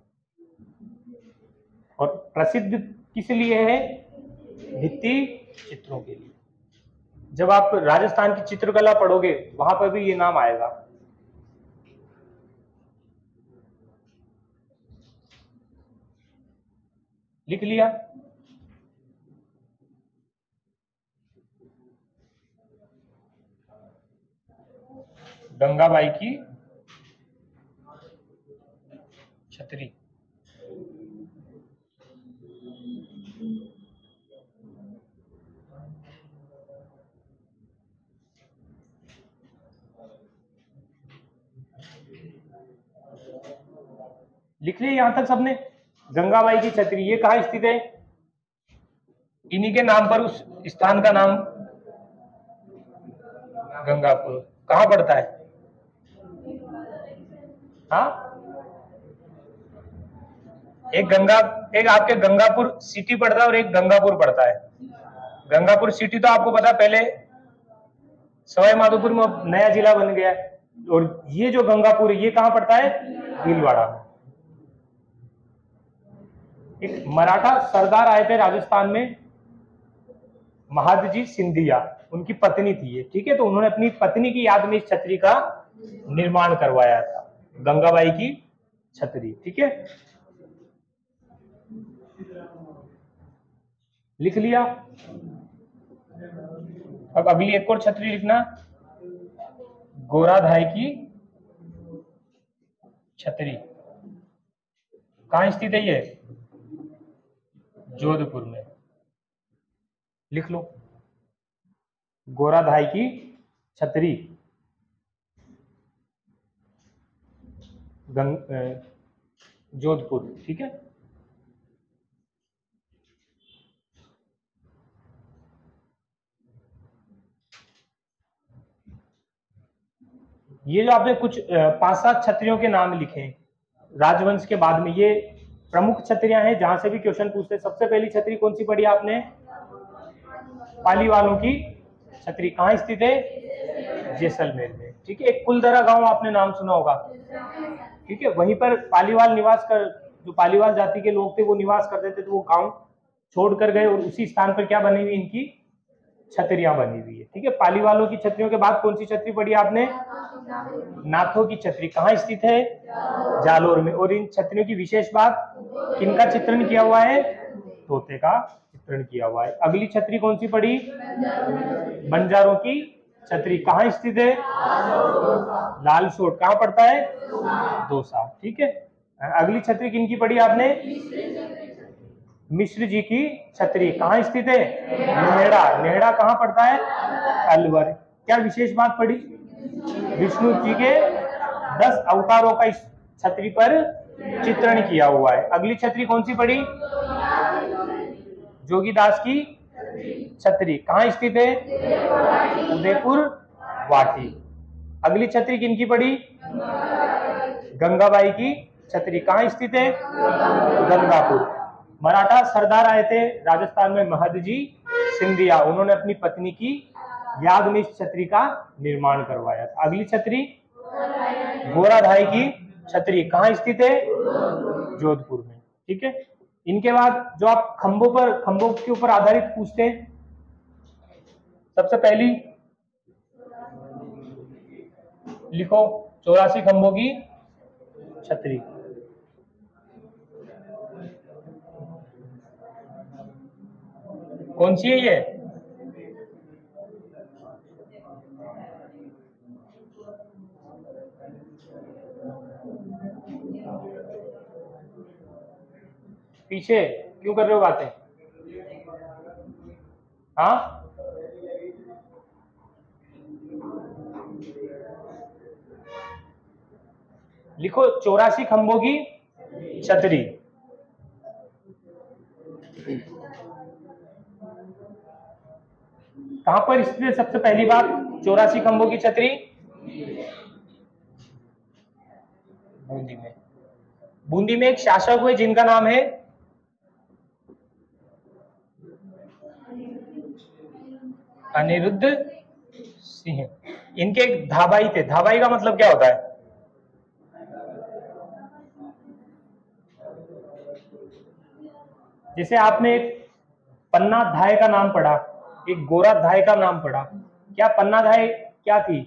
और प्रसिद्ध किस लिए है? भित्ति चित्रों के लिए। जब आप राजस्थान की चित्रकला पढ़ोगे वहां पर भी ये नाम आएगा। लिख लिया? गंगाबाई की छतरी। लिख लिया यहां तक सबने? गंगाबाई की छतरी ये कहां स्थित है? इन्हीं के नाम पर उस स्थान का नाम गंगापुर। कहां पड़ता है? हाँ, एक आपके गंगापुर सिटी पड़ता है और एक गंगापुर पड़ता है। गंगापुर सिटी तो आपको पता पहले सवाई माधोपुर में नया जिला बन गया है। और ये जो गंगापुर है ये कहां पड़ता है? भीलवाड़ा में। एक मराठा सरदार आए थे राजस्थान में, महादजी सिंधिया, उनकी पत्नी थी ये। ठीक है, तो उन्होंने अपनी पत्नी की याद में इस छतरी का निर्माण करवाया था, गंगाबाई की छतरी। ठीक है, लिख लिया? अब अगली एक और छतरी लिखना, गोराधाई की छतरी। कहां स्थित है ये? जोधपुर में। लिख लो, गोराधाई की छतरी जोधपुर। ठीक है, ये जो आपने कुछ 5-7 छत्रियों के नाम लिखे राजवंश के बाद में, ये प्रमुख छत्रियां हैं जहां से भी क्वेश्चन पूछते हैं। सबसे पहली छतरी कौन सी पढ़ी आपने? पालीवालों की छतरी। कहां स्थित है? जैसलमेर में। ठीक है, एक कुलधरा गांव आपने नाम सुना होगा। ठीक है, वहीं पर पालीवाल निवास कर, जो पालीवाल जाति के लोग थे वो निवास करते थे, तो वो गांव छोड़कर गए और उसी स्थान पर क्या बनी हुई? इनकी छतरियां बनी हुई है। ठीक है, पालीवालों की छतरियों के बाद कौन सी छतरी पढ़ी आपने? नाथों की छतरी। कहां स्थित है? जालोर में। और इन छतरियों की विशेष बात, किनका चित्रण किया हुआ है? तोते का चित्रण किया हुआ है। अगली छतरी कौन सी पड़ी? बंजारों की छतरी। कहां स्थित है? लालसोट। कहां पड़ता है? दौसा। ठीक है, अगली छतरी किनकी पड़ी आपने? मिश्र जी की छतरी। कहां स्थित है? नेहड़ा। नेहड़ा कहां पड़ता है? अलवर। क्या विशेष बात पड़ी? विष्णु जी के 10 अवतारों का इस छतरी पर चित्रण किया हुआ है। अगली छतरी कौन सी पड़ी? जोगीदास की छतरी। कहां स्थित है? उदयपुर वाटी। अगली छतरी किनकी पड़ी? गंगाबाई की छतरी। कहां स्थित है? गंगापुर। मराठा सरदार आए थे राजस्थान में, महादजी सिंधिया, उन्होंने अपनी पत्नी की याद में इस छतरी का निर्माण करवाया था। अगली छतरी गोराधाई की छतरी। कहां स्थित है? जोधपुर में। ठीक है, इनके बाद जो आप खंभों के ऊपर आधारित पूछते हैं, सबसे पहली लिखो 84 खंभों की छतरी। कौन सी है ये? पीछे क्यों कर रहे हो बातें? हाँ, लिखो 84 खंभों की छतरी। कहां पर स्थित है सबसे पहली बात 84 खंभों की छतरी? बूंदी में। बूंदी में एक शासक हुए जिनका नाम है अनिरुद्ध सिंह। इनके एक धाबाई थे। धाबाई का मतलब क्या होता है? जैसे आपने एक पन्ना धाय का नाम पढ़ा, एक गोरा धाय का नाम पढ़ा, क्या पन्ना धाय क्या थी?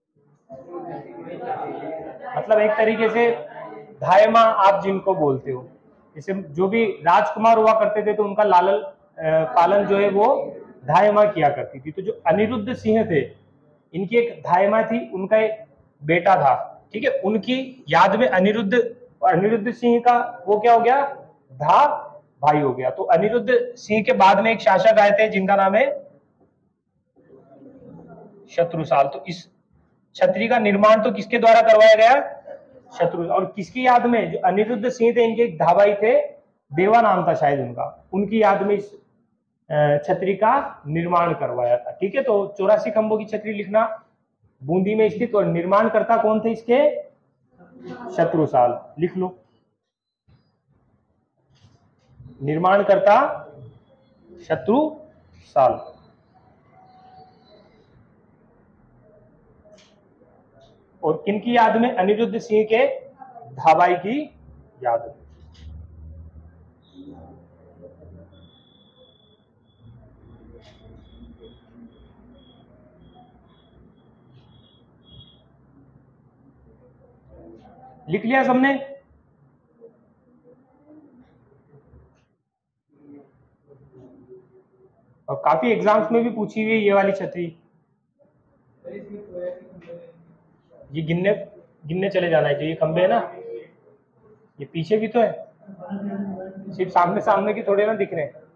मतलब एक तरीके से धाय माँ आप जिनको बोलते हो, जैसे जो भी राजकुमार हुआ करते थे तो उनका लालन पालन जो है वो धाय माँ किया करती थी। तो जो अनिरुद्ध सिंह थे, इनकी एक धाय माँ थी, उनका एक बेटा था, ठीक है। उनकी याद में अनिरुद्ध सिंह का वो क्या हो गया, धा भाई हो गया। तो अनिरुद्ध सिंह के बाद में एक शासक आए थे जिनका नाम है शत्रुसाल। तो इस छतरी का निर्माण तो किसके द्वारा करवाया गया? शत्रु। और किसकी याद में? जो अनिरुद्ध सिंह थे, इनके एक धाबाई थे, देवा नाम था शायद उनका, उनकी याद में इस छतरी का निर्माण करवाया था, ठीक है। तो 84 खंभों की छतरी लिखना, बूंदी में स्थित, और निर्माणकर्ता कौन थे इसके? शत्रुसाल। लिख लो, निर्माणकर्ता शत्रुसाल। और किनकी याद में? अनिरुद्ध सिंह के धाबाई की याद में। लिख लिया सबने? और काफी एग्जाम्स में भी पूछी हुई है ये वाली छतरी। ये गिनने चले जाना है, जो ये खंबे है ना, ये पीछे भी तो है, सिर्फ सामने सामने की थोड़े ना दिख रहे हैं।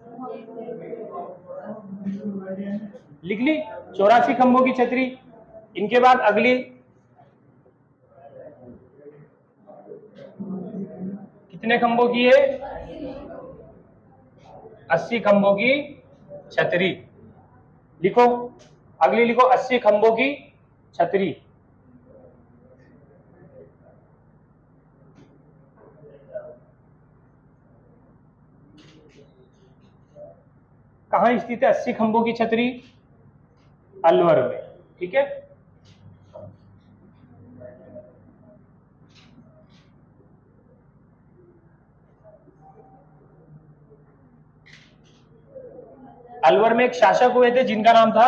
लिख ली 84 खंभों की छतरी। इनके बाद अगली कितने खंभों की है? 80 खंभों की छतरी। लिखो, अगली लिखो 80 खंभों की छतरी। कहां स्थित है 80 खंभों की छतरी? अलवर में, ठीक है। अलवर में एक शासक हुए थे जिनका नाम था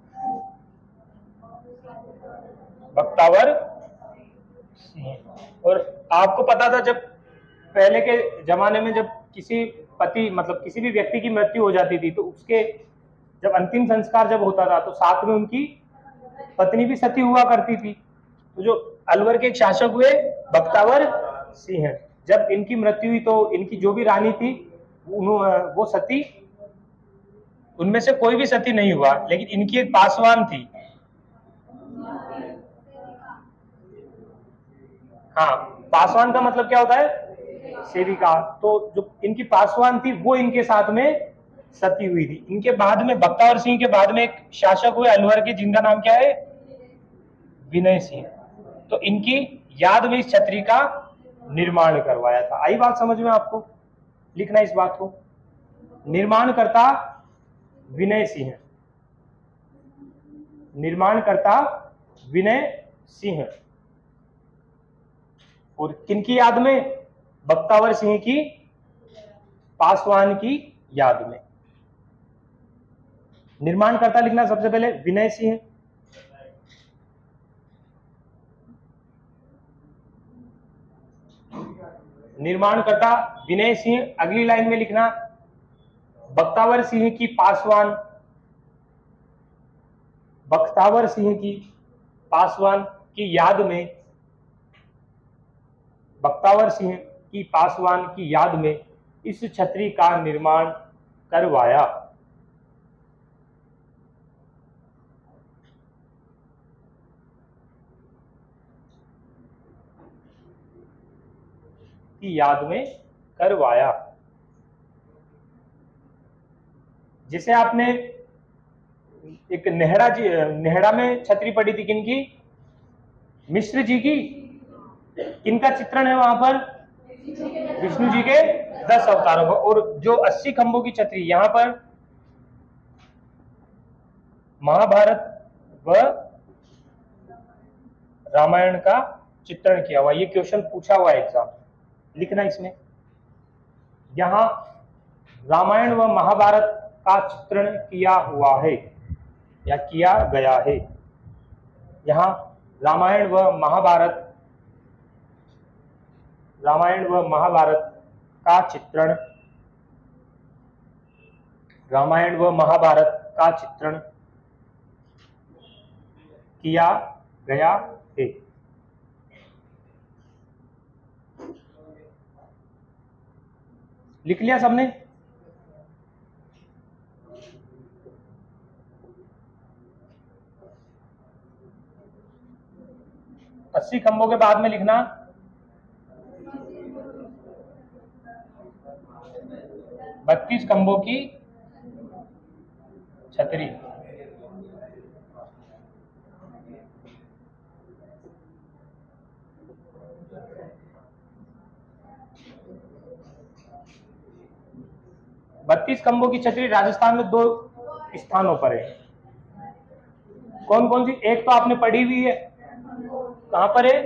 बख्तावर सिंह। और आपको पता था जब पहले के जमाने में जब किसी पति मतलब किसी भी व्यक्ति की मृत्यु हो जाती थी तो उसके जब अंतिम संस्कार जब होता था तो साथ में उनकी पत्नी भी सती हुआ करती थी। तो जो अलवर के एक शासक हुए बख्तावर सिंह, जब इनकी मृत्यु हुई तो इनकी जो भी रानी थी वो सती, उनमें से कोई भी सती नहीं हुआ, लेकिन इनकी एक पासवान थी। हाँ, पासवान का मतलब क्या होता है? सेविका। तो जो इनकी पासवान थी वो इनके साथ में सती हुई थी। इनके बाद में बख्तावर सिंह के बाद में एक शासक हुए अलवर के जिनका नाम क्या है? विनय सिंह। तो इनकी याद में इस छतरी का निर्माण करवाया था। आई बात समझ में आपको? लिखना इस बात को, निर्माणकर्ता विनय सिंह, निर्माणकर्ता विनय सिंह। और किनकी याद में? बख्तावर सिंह की पासवान की याद में। निर्माणकर्ता लिखना सबसे पहले विनय सिंह, निर्माणकर्ता विनय सिंह। अगली लाइन में लिखना बख्तावर सिंह की पासवान, बख्तावर सिंह की पासवान की याद में, बख्तावर सिंह की पासवान की याद में इस छतरी का निर्माण करवाया? की याद में करवाया। जिसे आपने एक नेहड़ा में छतरी पड़ी थी, किनकी? मिश्र जी की। किनका चित्रण है वहां पर? विष्णु जी के 10 अवतारों का। और जो 80 खंभों की छतरी, यहां पर महाभारत व रामायण का चित्रण किया हुआ। ये क्वेश्चन पूछा हुआ है एग्जाम, लिखना इसमें। यहां रामायण व महाभारत का चित्रण किया हुआ है या किया गया है। यहां रामायण व महाभारत का चित्रण, रामायण व महाभारत का चित्रण किया गया है। लिख लिया सबने? अस्सी खंभों के बाद में लिखना 32 खंभों की छतरी। बत्तीस खंभों की छतरी राजस्थान में 2 स्थानों पर है। कौन कौन सी? एक तो आपने पढ़ी हुई है, कहां पर है?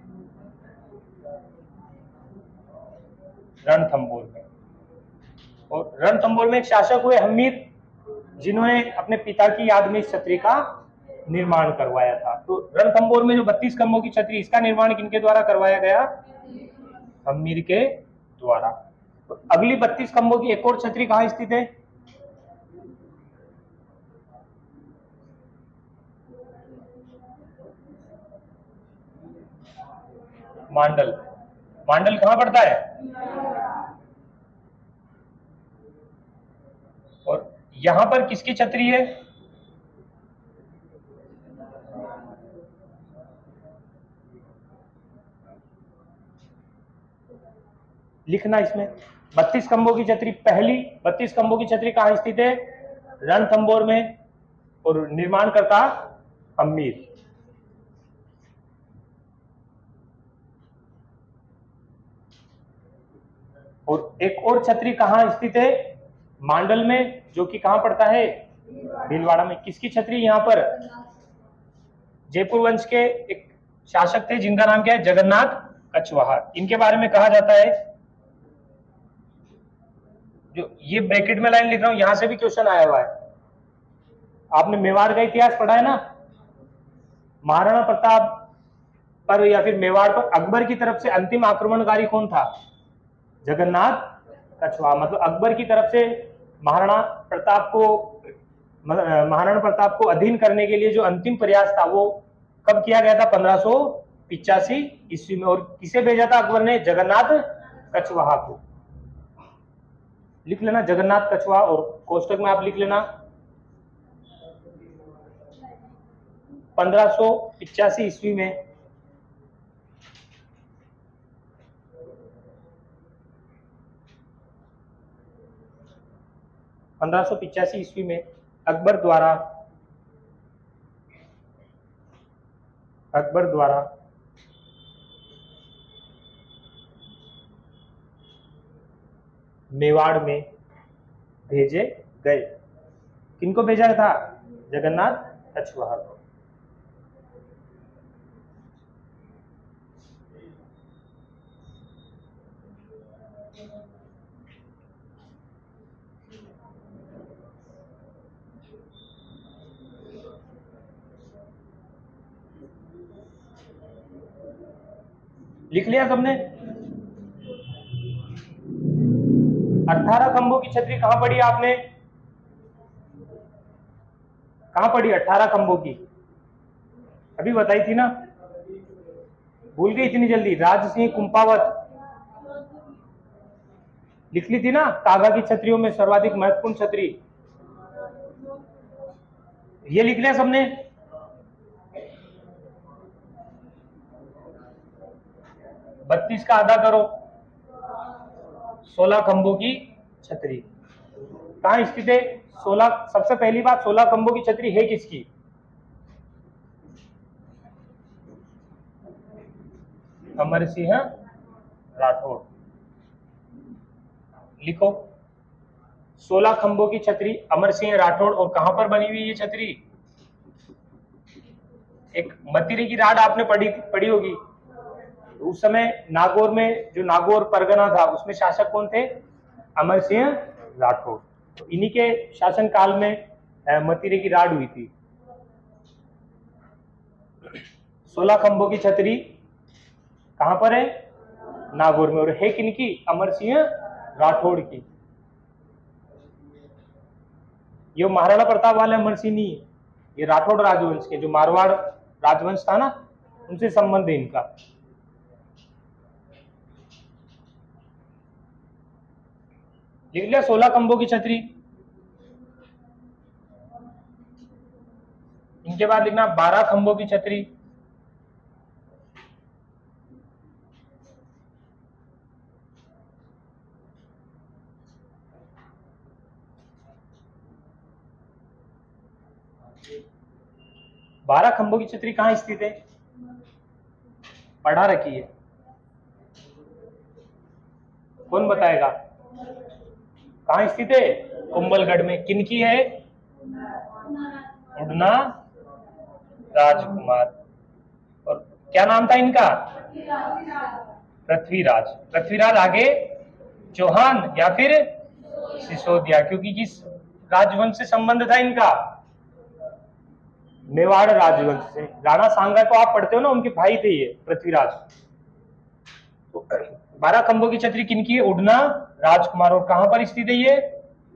रणथंभौर में। और रणथंभौर में एक शासक हुए हम्मीर, जिन्होंने अपने पिता की याद में इस छतरी का निर्माण करवाया था। तो रणथंभौर में जो 32 खंभों की छतरी, इसका निर्माण किनके द्वारा करवाया गया? हम्मीर के द्वारा। तो अगली 32 खंभों की एक और छतरी कहां स्थित है? मांडल। मांडल कहां पड़ता है? और यहां पर किसकी छतरी है? लिखना इसमें 32 खंभों की छतरी। पहली 32 खंभों की छतरी कहां स्थित है? रणथंभौर में। और निर्माण करता हम्मीर। और एक और छतरी कहां स्थित है? मांडल में, जो कि कहां पड़ता है? भीलवाड़ा में। किसकी छतरी यहां पर? जयपुर वंश के एक शासक थे, जिनका नाम क्या है? जगन्नाथ कछवाहा। इनके बारे में कहा जाता है, जो ये ब्रैकेट में लाइन लिख रहा हूं, यहां से भी क्वेश्चन आया हुआ है। आपने मेवाड़ का इतिहास पढ़ा है ना? महाराणा प्रताप पर या फिर मेवाड़ पर अकबर की तरफ से अंतिम आक्रमणकारी कौन था? जगन्नाथ कछवाहा। मतलब अकबर की तरफ से महाराणा प्रताप को अधीन करने के लिए जो अंतिम प्रयास था, वो कब किया गया था? 1585 ईस्वी में। और किसे भेजा था अकबर ने? जगन्नाथ कछवाहा को। लिख लेना जगन्नाथ कछवाहा, और कोष्टक में आप लिख लेना 1585 ईस्वी में 1585 ईस्वी में अकबर द्वारा मेवाड़ में भेजे गए। किनको भेजा था? जगन्नाथ कछवाहा को। लिख लिया सबने? 18 खंभों की छतरी कहां पड़ी आपने? कहां पड़ी 18 खंभों की? अभी बताई थी ना, भूल गई इतनी जल्दी? राज सिंह कुंपावत। लिख ली थी ना, कागा की छत्रियों में सर्वाधिक महत्वपूर्ण छतरी, ये लिख लिया सबने। बत्तीस का आधा करो, 16 खंभों की छतरी कहाँ स्थित है? 16, सबसे पहली बात 16 खंभों की छतरी है किसकी? अमर सिंह राठौड़। लिखो 16 खंभों की छतरी अमर सिंह राठौड़, और कहां पर बनी हुई ये छतरी? एक मतीरी की राड आपने पढ़ी होगी। उस समय नागौर में, जो नागौर परगना था, उसमें शासक कौन थे? अमर सिंह राठौड़। तो इन्हीं के शासन काल में मतीरे की राड हुई थी। 16 खंभों की छतरी कहां पर है? नागौर में। और है किनकी? अमर सिंह राठौड़ की। ये महाराणा प्रताप वाले अमर सिंह नहीं है, ये राठौड़ राजवंश के, जो मारवाड़ राजवंश था ना, उनसे संबंध है इनका। लिख लिया 16 खंभों की छतरी। इनके बाद लिखना 12 खंभों की छतरी। बारह खंभों की छतरी कहां स्थित है? पढ़ा रखी है, कौन बताएगा? कहां स्थित है? कुंभलगढ़ में। किनकी है? उड़ना राजकुमार। और क्या नाम था इनका? पृथ्वीराज। पृथ्वीराज आगे चौहान या फिर सिसोदिया, क्योंकि किस राजवंश से संबंध था इनका? मेवाड़ राजवंश से। राणा सांगा को आप पढ़ते हो ना, उनके भाई थे ये पृथ्वीराज। तो 12 खंभों की छतरी किनकी है? उड़ना राजकुमार। और कहां पर स्थित है ये?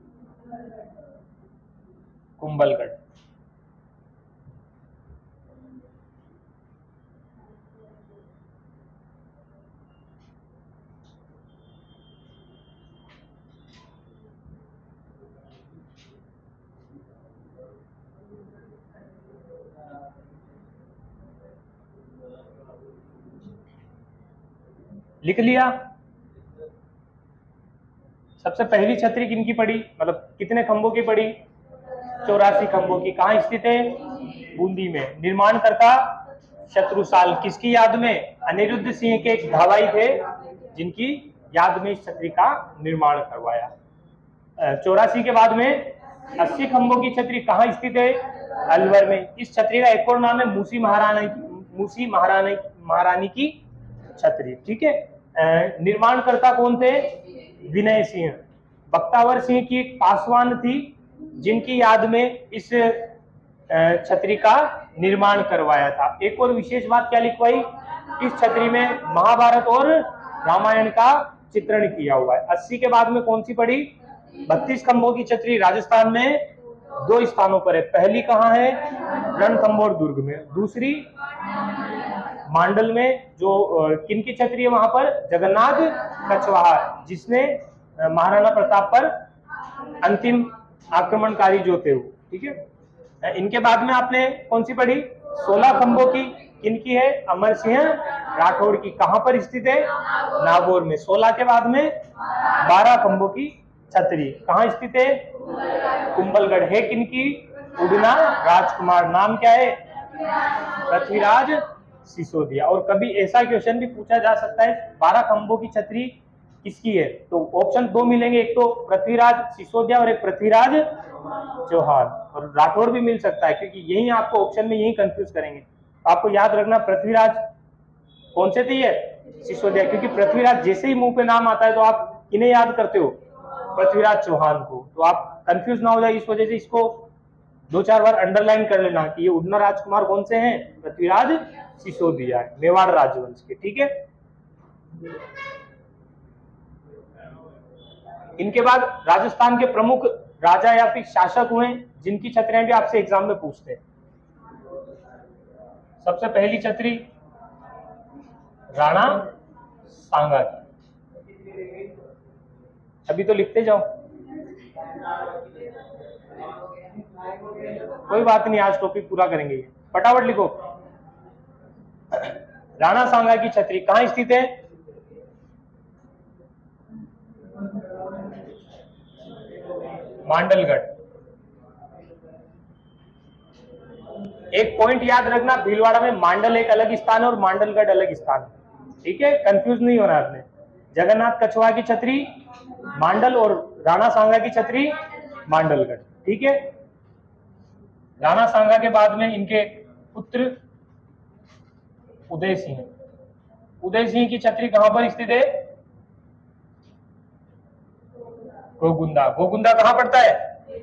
कुंभलगढ़। लिख लिया। सबसे पहली छतरी किनकी पड़ी, मतलब कितने खंभों की पड़ी? 84 खंभों की। कहां स्थित है? बूंदी में। निर्माण करता शत्रुसाल, किसकी याद में? अनिरुद्ध सिंह के एक धावाई थे, जिनकी याद में इस छतरी का निर्माण करवाया। 84 के बाद में 80 खंभों की छतरी कहां स्थित है? अलवर में। इस छतरी का एक और नाम है मूसी महारानी की छतरी। ठीक है। निर्माणकर्ता कौन थे? विनय सिंह। बख्तावर सिंह की एक पासवान थी, जिनकी याद में इस छतरी का निर्माण करवाया था। एक और विशेष बात क्या लिखवाई? इस छतरी में महाभारत और रामायण का चित्रण किया हुआ है। 80 के बाद में कौन सी पड़ी? 32 खंभों की छतरी राजस्थान में 2 स्थानों पर है। पहली कहां है? रणथंभौर दुर्ग में। दूसरी मांडल में। जो किनकी छतरी है वहां पर? जगन्नाथ कछवाहा, जिसने महाराणा प्रताप पर अंतिम आक्रमणकारी जो थे वो। ठीक है। इनके बाद में आपने कौन सी पढ़ी? 16 खंभों की। किनकी है? अमर सिंह राठौड़ की। कहां पर स्थित है? नागौर में। 16 के बाद में 12 खंभों की छतरी कहां स्थित है? कुंभलगढ़। है किनकी? उड़ना राजकुमार। नाम क्या है? पृथ्वीराज सिसोदिया। और कभी ऐसा क्वेश्चन भी पूछा जा सकता है, 12 खंभों की छतरी किसकी है? तो ऑप्शन 2 मिलेंगे, एक तो पृथ्वीराज सिसोदिया और एक पृथ्वीराज चौहान। और राठौड़ भी मिल सकता है, क्योंकि यही आपको ऑप्शन में यही कंफ्यूज करेंगे। आपको याद रखना पृथ्वीराज कौन से थे? ये सिसोदिया। क्योंकि पृथ्वीराज जैसे ही मुंह पे नाम आता है तो आप किन्हें याद करते हो? पृथ्वीराज चौहान को। तो आप कंफ्यूज ना हो जाए, इस वजह से इसको 2-4 बार अंडरलाइन कर लेना कि ये उड़ना राजकुमार कौन से हैं? पृथ्वीराज सिसोदिया, मेवाड़ राजवंश के। ठीक है। इनके बाद राजस्थान के प्रमुख राजा या फिर शासक हुए, जिनकी छतरियां भी आपसे एग्जाम में पूछते हैं। सबसे पहली छतरी राणा सांगा की। अभी तो लिखते जाओ, कोई बात नहीं, आज टॉपिक पूरा करेंगे। ये फटाफट लिखो। राणा सांगा की छतरी कहां स्थित है? मांडलगढ़। एक पॉइंट याद रखना, भीलवाड़ा में मांडल एक अलग स्थान है और मांडलगढ़ अलग स्थान है, ठीक है, कंफ्यूज नहीं होना आपने। जगन्नाथ कछुआ की छतरी मांडल और राणा सांगा की छतरी मांडलगढ़, ठीक है। राणा सांगा के बाद में इनके पुत्र उदय सिंह, उदय सिंह की छतरी कहां पर स्थित है? गोगुंदा। गोगुंदा कहां पड़ता है?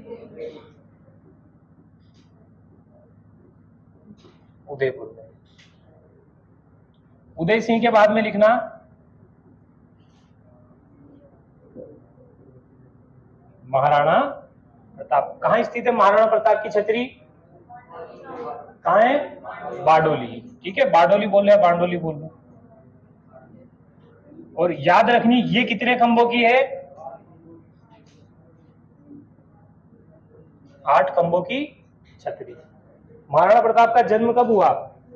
उदयपुर में। उदय सिंह के बाद में लिखना महाराणा प्रताप। कहां स्थित है महाराणा प्रताप की छतरी? कहां है? बारडोली, ठीक है, बारडोली बोल रहे हैं, बारडोली बोल रहे हैं। और याद रखनी ये कितने खंभों की है? 8 खंभों की छतरी। महाराणा प्रताप का जन्म कब हुआ?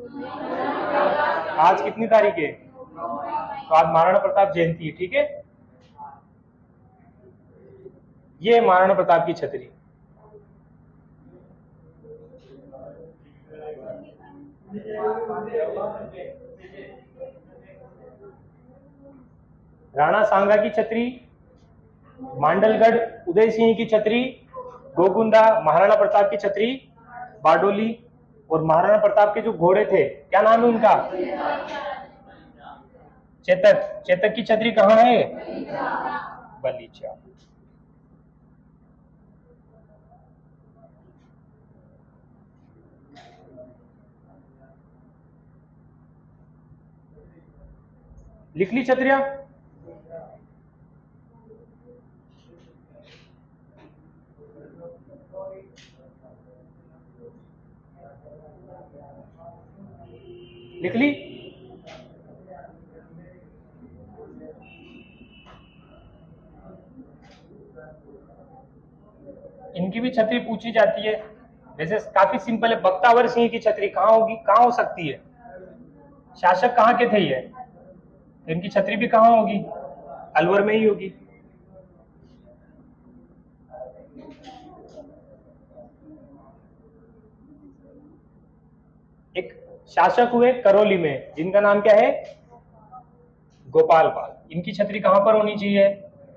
आज कितनी तारीख है? तो आज महाराणा प्रताप जयंती है, ठीक है। ये महाराणा प्रताप की छतरी। राणा सांगा की छतरी, मांडलगढ़ उदय सिंह की छतरी, गोगुंदा महाराणा प्रताप की छतरी, बारडोली, और महाराणा प्रताप के जो घोड़े थे क्या नाम है उनका? चेतक। चेतक की छतरी कहां है? बलीचा। लिख ली छतरियां? लिख ली? इनकी भी छतरी पूछी जाती है, जैसे काफी सिंपल है। बख्तावर सिंह की छतरी कहां होगी? कहां हो सकती है? शासक कहां के थे ये? इनकी छतरी भी कहां होगी? अलवर में ही होगी। एक शासक हुए करौली में, जिनका नाम क्या है? गोपाल पाल। इनकी छतरी कहां पर होनी चाहिए?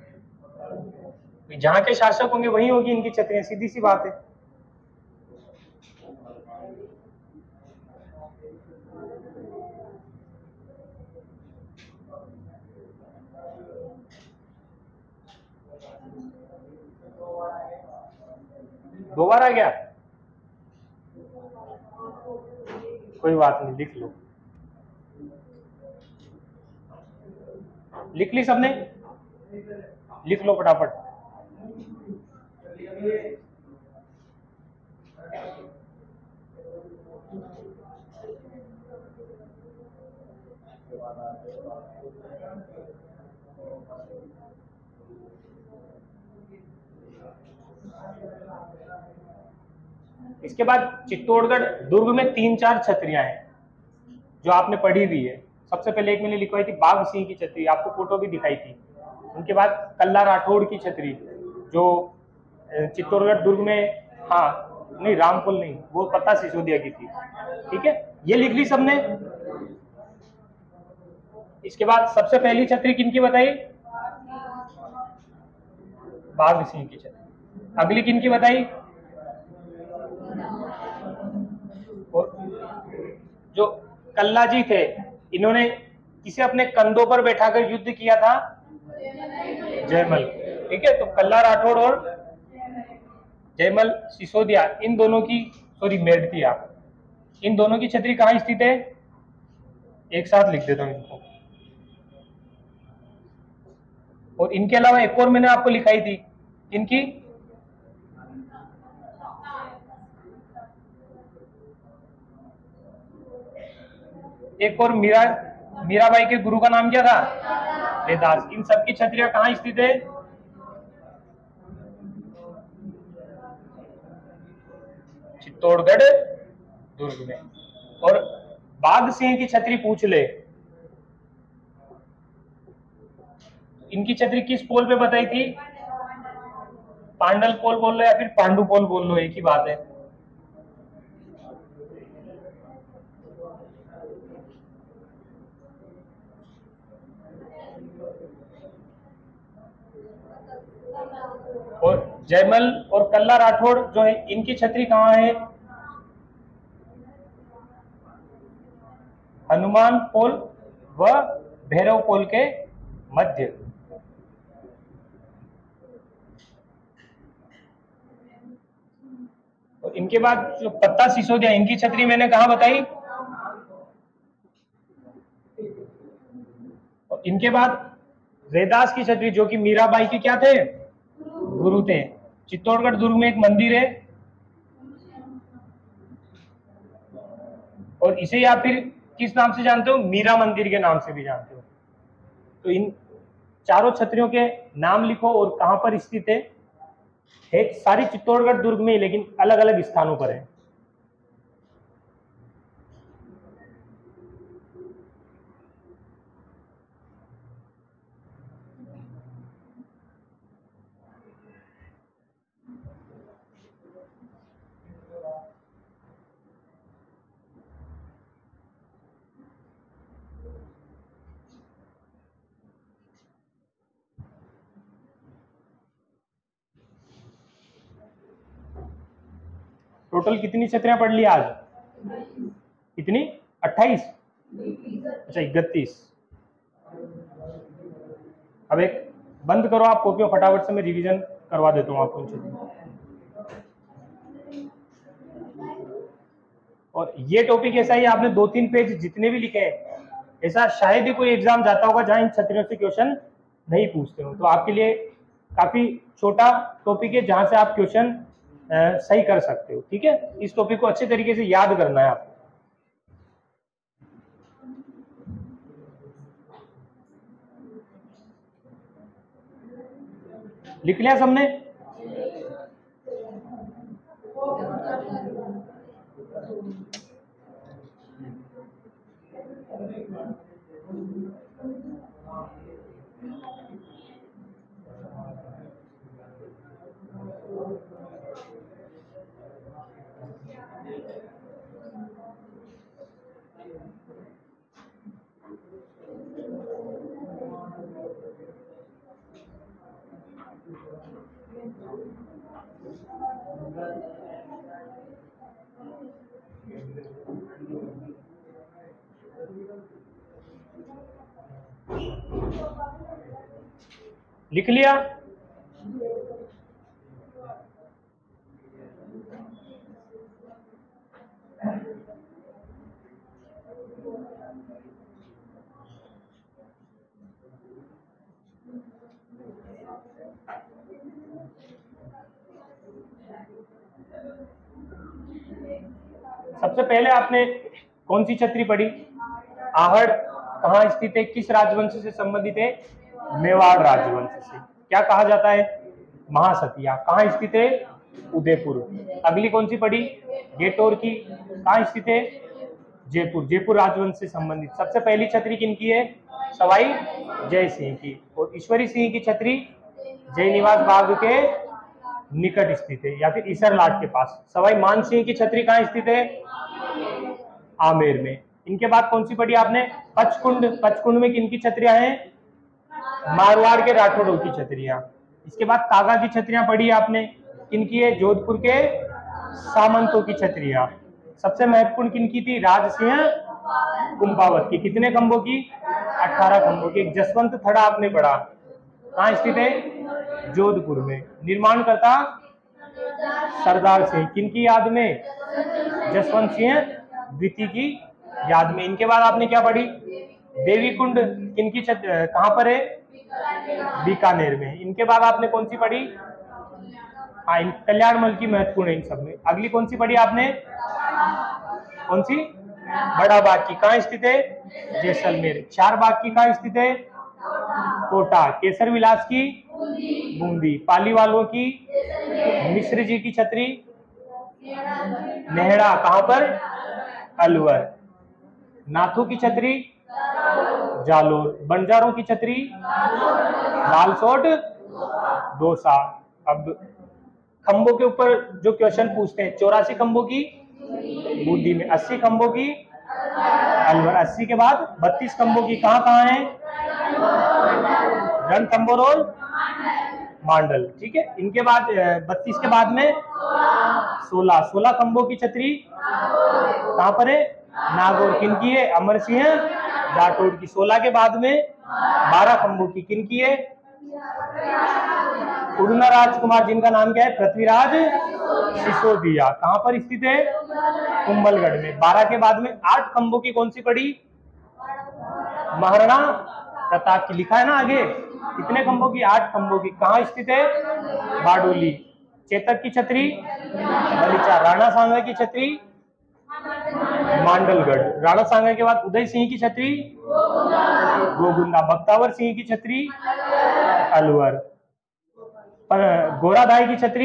जहां के शासक होंगे वहीं होगी इनकी छतरी, सीधी सी बात है। दो बार आ गया, कोई बात नहीं, लिख लो। लिख ली सबने? लिख लो फटाफट। इसके बाद चित्तौड़गढ़ दुर्ग में 3-4 छतरियां हैं जो आपने पढ़ी हुई है। सबसे पहले एक मैंने लिखवाई थी बाघ सिंह की छतरी, आपको फोटो भी दिखाई थी। उनके बाद कल्ला राठौड़ की छतरी जो चित्तौड़गढ़ दुर्ग में, हाँ नहीं रामपुल नहीं, वो पता सिसोदिया की थी, ठीक है। ये लिख ली सबने? इसके बाद सबसे पहली छतरी किनकी बताई? बाघ सिंह की छतरी। अगली किनकी बताई? जो कल्ला जी थे, इन्होंने किसे अपने कंधों पर बैठाकर युद्ध किया था? जयमल, ठीक है। तो कल्ला राठौड़ और जयमल सिसोदिया, इन दोनों की, सॉरी मेड़तिया, इन दोनों की छतरी कहां स्थित है? एक साथ लिख देता हूं इनको। और इनके अलावा एक और मैंने आपको लिखाई थी, इनकी एक और मीराबाई के गुरु का नाम क्या था? वेदास। इन सबकी छतरियां कहां स्थित है? चित्तौड़गढ़ दुर्ग में। और बाघ सिंह की छतरी पूछ ले, इनकी छतरी किस पोल पे बताई थी? पांडल पोल बोल लो या फिर पांडु पोल बोल लो, एक ही बात है। और जयमल और कल्ला राठौड़ जो है, इनकी छतरी कहाँ है? हनुमान पोल व भैरव पोल के मध्य। और इनके बाद जो पत्ता सिसोदिया, इनकी छतरी मैंने कहा बताई? और इनके बाद रैदास की छतरी, जो कि मीराबाई के क्या थे? गुरु थे। चित्तौड़गढ़ दुर्ग में एक मंदिर है, और इसे या फिर किस नाम से जानते हो? मीरा मंदिर के नाम से भी जानते हो। तो इन चारों छतरियों के नाम लिखो और कहां पर स्थित है। सारी चित्तौड़गढ़ दुर्ग में, लेकिन अलग अलग स्थानों पर है। टोटल कितनी छतरियां पढ़ ली आज? कितनी? 28? अच्छा 31। अब एक बंद करो आप कॉपी, फटाफट से मैं रिवीजन करवा देता हूँ आपको। और ये टॉपिक ऐसा ही, आपने 2-3 पेज जितने भी लिखे हैं, ऐसा शायद ही कोई एग्जाम जाता होगा जहां इन छतरियों से क्वेश्चन नहीं पूछते हो। तो आपके लिए काफी छोटा टॉपिक है जहां से आप क्वेश्चन सही कर सकते हो। ठीक है, इस टॉपिक को अच्छे तरीके से याद करना है आपको। लिख लिया सबने? लिख लिया? सबसे पहले आपने कौन सी छतरी पढ़ी? आहड़ कहाँ स्थित है, किस राजवंश से संबंधित है? मेवाड़ राजवंश से। क्या कहा जाता है? महासतिया। कहाँ स्थित है? उदयपुर। अगली कौन सी पढ़ी? गेटोर की। कहाँ स्थित है? जयपुर। जयपुर राजवंश से संबंधित। सबसे पहली छतरी किनकी है? सवाई जय सिंह की। और ईश्वरी सिंह की छतरी जय निवास बाग के निकट स्थित है, या फिर इसरलाट के पास। सवाई मान सिंह की छतरी कहाँ स्थित है? आमेर में। इनके बाद कौन सी पढ़ी आपने? पचकुंड। पचकुंड में किनकी छतरियां हैं? मारवाड़ के राठौड़ों की छतरियां। इसके बाद कागा की छतरियां पढ़ी आपने, किनकी है? जोधपुर के सामंतों की छतरियां। सबसे महत्वपूर्ण किनकी थी? राज सिंह कुंभावत की। कितने खंभों की? 18 खंभों की। एक जसवंत थड़ा आपने पढ़ा, कहाँ स्थित है? जोधपुर में। निर्माण करता सरदार सिंह, किनकी याद में? जसवंत सिंह द्वितीय की याद में। इनके बाद आपने क्या पढ़ी? देवी कुंड किनकी कहां पर है? बीकानेर में। इनके बाद आपने कौन सी पढ़ी? हाँ, कल्याणमल की महत्वपूर्ण है इन सब में। अगली कौन सी पढ़ी आपने? कौन सी? बड़ा बाग की। कहाँ स्थित है? जैसलमेर। चार बाग की कहाँ स्थित है? कोटा। केसर विलास की? बूंदी। पाली वालों की? मिश्र जी की छतरी नेहड़ा कहां पर? अलवर। नाथों की छतरी? जालोर। बंजारों की छतरी? लालसोट, दौसा। अब खंभों के ऊपर जो क्वेश्चन पूछते हैं, 84 खंभों की बूंदी में, 80 खंभों की अलवर। 80 के बाद 32 खंभों की कहां कहां है? रणथंभौर और मांडल। ठीक है, इनके बाद 32 के बाद में 16 खंभों की छतरी कहां पर है? नागौर। किनकी है? अमर सिंह राठौड़ की। 16 के बाद में 12 खंभों की किनकी है? उड़ना राजकुमार, जिनका नाम क्या है? पृथ्वीराज सिसोदिया। कहां पर स्थित है? कुंभलगढ़ में। 12 के बाद में 8 खंभों की कौन सी पड़ी? महाराणा प्रताप की। लिखा है ना आगे कितने खंभों की? 8 खंभों की। कहां स्थित है? बारडोली। चेतक की छतरी बलीचा। राणा सांगा की छतरी मांडलगढ़। राणा सांगा के बाद उदय सिंह की छतरी गोगुंदा। बख्तावर सिंह की छतरी अलवर। गोराधाई की छतरी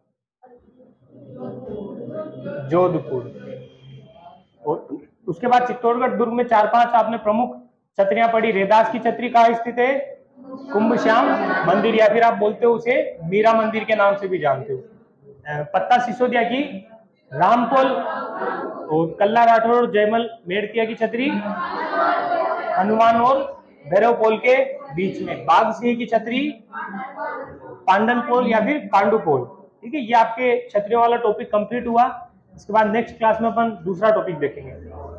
जोधपुर। और उसके बाद चित्तौड़गढ़ दुर्ग में 4-5 आपने प्रमुख छतरियां पढ़ी। रेदास की छतरी कहाँ स्थित है? कुंभ श्याम मंदिर, या फिर आप बोलते हो उसे मीरा मंदिर के नाम से भी जानते हो। पत्ता सिसोदिया की रामपोल। और कल्ला राठौर और जयमल मेड़तिया की छतरी हनुमान और भैरव पोल के बीच में। बाघ सिंह की छतरी पांडन पोल या फिर पांडु पोल। ठीक है, ये आपके छतरियों वाला टॉपिक कंप्लीट हुआ। इसके बाद नेक्स्ट क्लास में अपन दूसरा टॉपिक देखेंगे।